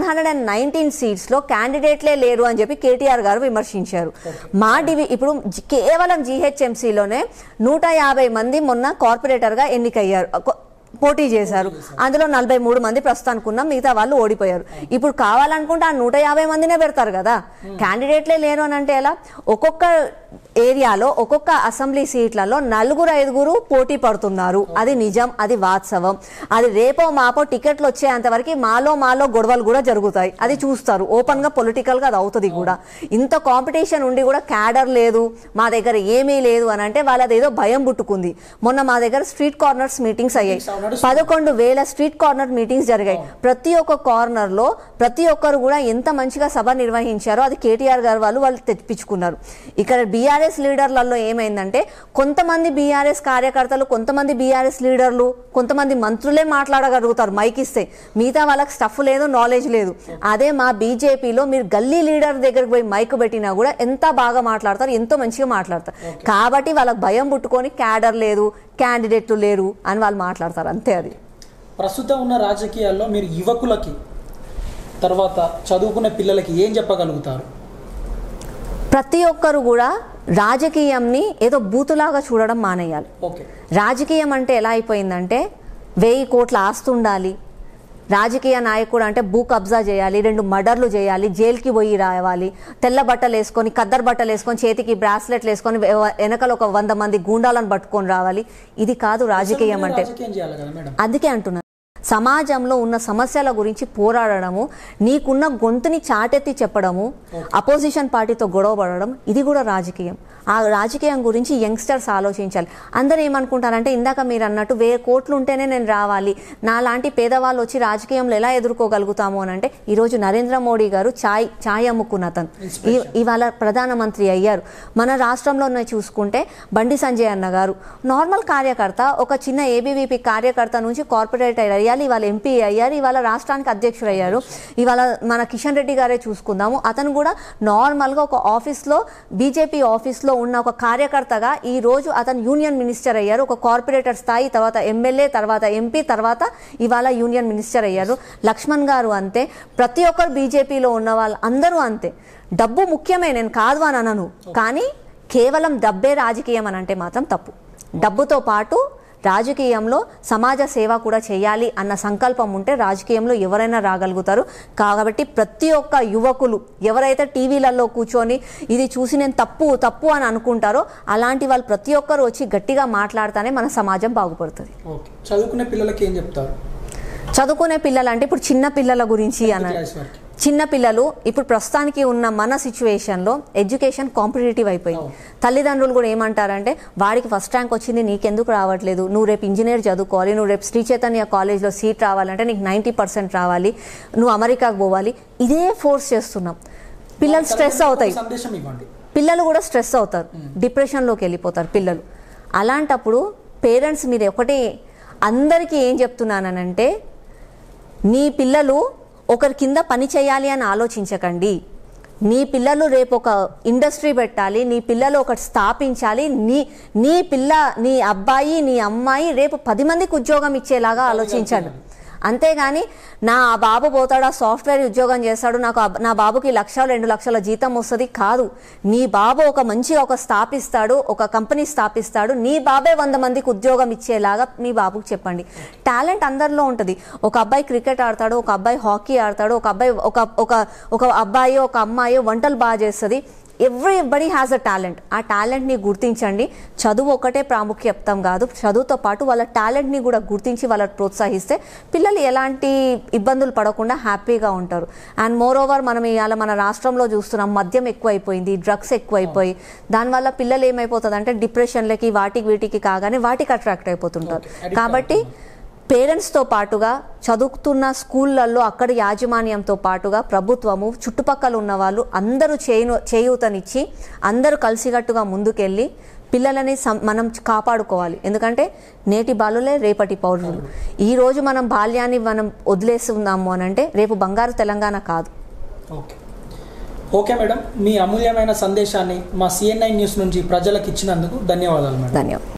119 సీట్స్లో క్యాండిడేట్లే లేరు అని చెప్పి కేటీఆర్ గారు విమర్శించారు. ఇప్పుడు కేవలం జీహెచ్ఎంసీలోనే 150 మంది మొన్న కార్పొరేటర్గా ఎన్నికయ్యారు, పోటీ చేశారు. అందులో 43 మంది ప్రస్తుతానికి ఉన్నాం, మిగతా వాళ్ళు ఓడిపోయారు. ఇప్పుడు కావాలనుకుంటే ఆ 150 మందినే పెడతారు కదా, క్యాండిడేట్లే లేరు అని అంటే ఎలా? ఒక్కొక్క ఏరియాలో ఒక్కొక్క అసెంబ్లీ సీట్లలో 4-5 పోటీ పడుతున్నారు. అది నిజం, అది వాస్తవం. అది రేపో మాపో టికెట్లు వచ్చేంత వరకు మాలో గొడవలు కూడా జరుగుతాయి, అది చూస్తారు. ఓపెన్ గా పొలిటికల్ గా అది అవుతుంది కూడా. ఇంత కాంపిటీషన్ ఉండి కూడా క్యాడర్ లేదు, మా దగ్గర ఏమీ లేదు అని అంటే వాళ్ళది ఏదో భయం పుట్టుకుంది. మొన్న మా దగ్గర స్ట్రీట్ కార్నర్స్ మీటింగ్స్ అయ్యాయి, 11,000 స్ట్రీట్ కార్నర్ మీటింగ్స్ జరిగాయి. ప్రతి ఒక్క కార్నర్ లో ప్రతి ఒక్కరు కూడా ఎంత మంచిగా సభ నిర్వహించారో అది కేటీఆర్ గారు వాళ్ళు తెప్పించుకున్నారు. ఇక్కడ బీఆర్ఎస్ లీడర్లలో ఏమైందంటే కొంతమంది బీఆర్ఎస్ కార్యకర్తలు, కొంతమంది బీఆర్ఎస్ లీడర్లు, కొంతమంది మంత్రులే మాట్లాడగలుగుతారు మైక్ ఇస్తే, మిగతా వాళ్ళకి స్టఫ్ లేదు, నాలెడ్జ్ లేదు. అదే మా బీజేపీలో మీరు గల్లీ లీడర్ దగ్గరికి పోయి మైక్ పెట్టినా కూడా ఎంత బాగా మాట్లాడతారు, ఎంతో మంచిగా మాట్లాడతారు. కాబట్టి వాళ్ళకి భయం పుట్టుకొని క్యాడర్ లేదు, క్యాండిడేట్లు లేరు అని వాళ్ళు మాట్లాడతారు, అంతే. అది ప్రస్తుతం ఉన్న రాజకీయాల్లో మీరు యువకులకి తర్వాత చదువుకునే పిల్లలకి ఏం చెప్పగలుగుతారు? ప్రతి ఒక్కరు కూడా రాజకీయంని ఏదో బూతులాగా చూడడం మానేయాలి. రాజకీయం అంటే ఎలా అయిపోయిందంటే 1000 కోట్ల ఆస్తి ఉండాలి, రాజకీయ నాయకుడు అంటే భూ కబ్జా చేయాలి, 2 మర్డర్లు చేయాలి, జైలుకి పోయి రావాలి, తెల్ల బట్టలు వేసుకొని, ఖద్దరు బట్టలు వేసుకొని, చేతికి బ్రాస్లెట్లు వేసుకొని, వెనకలు ఒక 100 మంది గూండాలను పట్టుకొని రావాలి. ఇది కాదు రాజకీయం అంటే. అందుకే అంటున్నాను, సమాజంలో ఉన్న సమస్యల గురించి పోరాడము, నీకున్న గొంతుని చాటెత్తి చెప్పడము, అపోజిషన్ పార్టీతో గొడవ పడడం, ఇది కూడా రాజకీయం. ఆ రాజకీయం గురించి యంగ్స్టర్స్ ఆలోచించాలి. అందరూ ఏమనుకుంటారంటే ఇందాక మీరు అన్నట్టు 1000 కోట్లు ఉంటేనే నేను రావాలి, నా లాంటి పేదవాళ్ళు వచ్చి రాజకీయంలో ఎలా ఎదుర్కోగలుగుతాము అని అంటే, ఈరోజు నరేంద్ర మోడీ గారు ఛాయ్ అమ్ముకున్న అతను ఇవాళ ప్రధానమంత్రి అయ్యారు. మన రాష్ట్రంలో చూసుకుంటే బండి సంజయ్ అన్న గారు నార్మల్ కార్యకర్త, ఒక చిన్న ఏబీవీపీ కార్యకర్త నుంచి కార్పొరేటర్ అయ్యాలి, ఇవాళ ఎంపీ అయ్యారు, ఇవాళ రాష్ట్రానికి అధ్యక్షుడు అయ్యారు. ఇవాళ మన కిషన్ రెడ్డి గారే చూసుకుందాము, అతను కూడా నార్మల్గా ఒక ఆఫీస్లో బీజేపీ ఆఫీస్లో ఉన్న ఒక కార్యకర్తగా ఈ రోజు అతను యూనియన్ మినిస్టర్ అయ్యారు. ఒక కార్పొరేటర్ స్థాయి, తర్వాత ఎమ్మెల్యే, తర్వాత ఎంపీ, తర్వాత ఇవాళ యూనియన్ మినిస్టర్ అయ్యారు. లక్ష్మణ్ గారు అంతే. ప్రతి ఒక్కరు బీజేపీలో ఉన్న వాళ్ళు అందరూ అంతే. డబ్బు ముఖ్యమే, నేను కాదు అని అనను, కానీ కేవలం డబ్బే రాజకీయం అని అంటే మాత్రం తప్పు. డబ్బుతో పాటు రాజకీయంలో సమాజ సేవ కూడా చేయాలి అన్న సంకల్పం ఉంటే రాజకీయంలో ఎవరైనా రాగలుగుతారు. కాబట్టి ప్రతి ఒక్క యువకులు ఎవరైతే టీవీలలో కూర్చొని ఇది చూసి నేను తప్పు అని అనుకుంటారో అలాంటి వాళ్ళు ప్రతి ఒక్కరు వచ్చి గట్టిగా మాట్లాడితేనే మన సమాజం బాగుపడుతుంది. చదువుకునే పిల్లలకి ఏం చెప్తారు? చదువుకునే పిల్లలు అంటే ఇప్పుడు చిన్న పిల్లల గురించి అన్నారు. చిన్న పిల్లలు ఇప్పుడు ప్రస్తుతానికి ఉన్న మన సిచ్యువేషన్లో ఎడ్యుకేషన్ కాంపిటేటివ్ అయిపోయింది. తల్లిదండ్రులు కూడా ఏమంటారంటే వాడికి ఫస్ట్ ర్యాంక్ వచ్చింది, నీకెందుకు రావట్లేదు, నువ్వు రేపు ఇంజనీర్ చదువుకోవాలి, నువ్వు రేపు శ్రీ చైతన్య కాలేజ్లో సీట్ రావాలంటే నీకు 90% రావాలి, నువ్వు అమెరికాకు పోవాలి. ఇదే ఫోర్స్ చేస్తున్నాం. పిల్లలు స్ట్రెస్ అవుతాయి, పిల్లలు కూడా స్ట్రెస్ అవుతారు, డిప్రెషన్లోకి వెళ్ళిపోతారు పిల్లలు. అలాంటప్పుడు పేరెంట్స్ మీరు ఒకటి అందరికీ ఏం చెప్తున్నానంటే, మీ పిల్లలు ఒకరి కింద పని చేయాలి అని ఆలోచించకండి. నీ పిల్లలు రేపు ఒక ఇండస్ట్రీ పెట్టాలి, నీ పిల్లలు ఒకటి స్థాపించాలి, నీ అబ్బాయి నీ అమ్మాయి రేపు 10 మందికి ఉద్యోగం ఇచ్చేలాగా ఆలోచించాలి. అంతేగాని నా బాబు పోతాడు ఆ సాఫ్ట్వేర్ ఉద్యోగం చేస్తాడు, నా బాబుకి 1 లక్ష 2 లక్షల జీతం వస్తుంది కాదు. నీ బాబు ఒక స్థాపిస్తాడు, ఒక కంపెనీ స్థాపిస్తాడు, నీ బాబే 100 మందికి ఉద్యోగం ఇచ్చేలాగా మీ బాబుకి చెప్పండి. టాలెంట్ అందరిలో ఉంటుంది. ఒక అబ్బాయి క్రికెట్ ఆడతాడు, ఒక అబ్బాయి హాకీ ఆడతాడు, ఒక అబ్బాయి ఒక అబ్బాయి ఒక అమ్మాయి వంటలు బాగా చేస్తుంది. Everybody has a talent. ఆ టాలెంట్ని గుర్తించండి. చదువు ఒకటే ప్రాముఖ్యతం కాదు, చదువుతో పాటు వాళ్ళ టాలెంట్ని కూడా గుర్తించి వాళ్ళని ప్రోత్సహిస్తే పిల్లలు ఎలాంటి ఇబ్బందులు పడకుండా హ్యాపీగా ఉంటారు. అండ్ మోర్ ఓవర్ మనం ఇవాళ మన రాష్ట్రంలో చూస్తున్నాం, మద్యం ఎక్కువైపోయింది, డ్రగ్స్ ఎక్కువైపోయి దానివల్ల పిల్లలు ఏమైపోతుంది అంటే డిప్రెషన్లకి వీటికి కాగానే వాటికి అట్రాక్ట్ అయిపోతుంటారు. కాబట్టి పేరెంట్స్తో పాటుగా చదువుతున్న స్కూళ్ళల్లో అక్కడి యాజమాన్యంతో పాటుగా ప్రభుత్వము, చుట్టుపక్కల ఉన్న వాళ్ళు అందరూ చేయూతనిచ్చి అందరూ కలిసికట్టుగా ముందుకెళ్ళి పిల్లలని మనం కాపాడుకోవాలి. ఎందుకంటే నేటి బాలులే రేపటి పౌరులు. ఈరోజు మనం బాల్యాన్ని మనం వదిలేస్తున్నాము అని అంటే రేపు బంగారు తెలంగాణ కాదు. ఓకే మేడం, మీ అమూల్యమైన సందేశాన్ని మా CN9 న్యూస్ నుంచి ప్రజలకు ఇచ్చినందుకు ధన్యవాదాలు మేడం. ధన్యవాదాలు.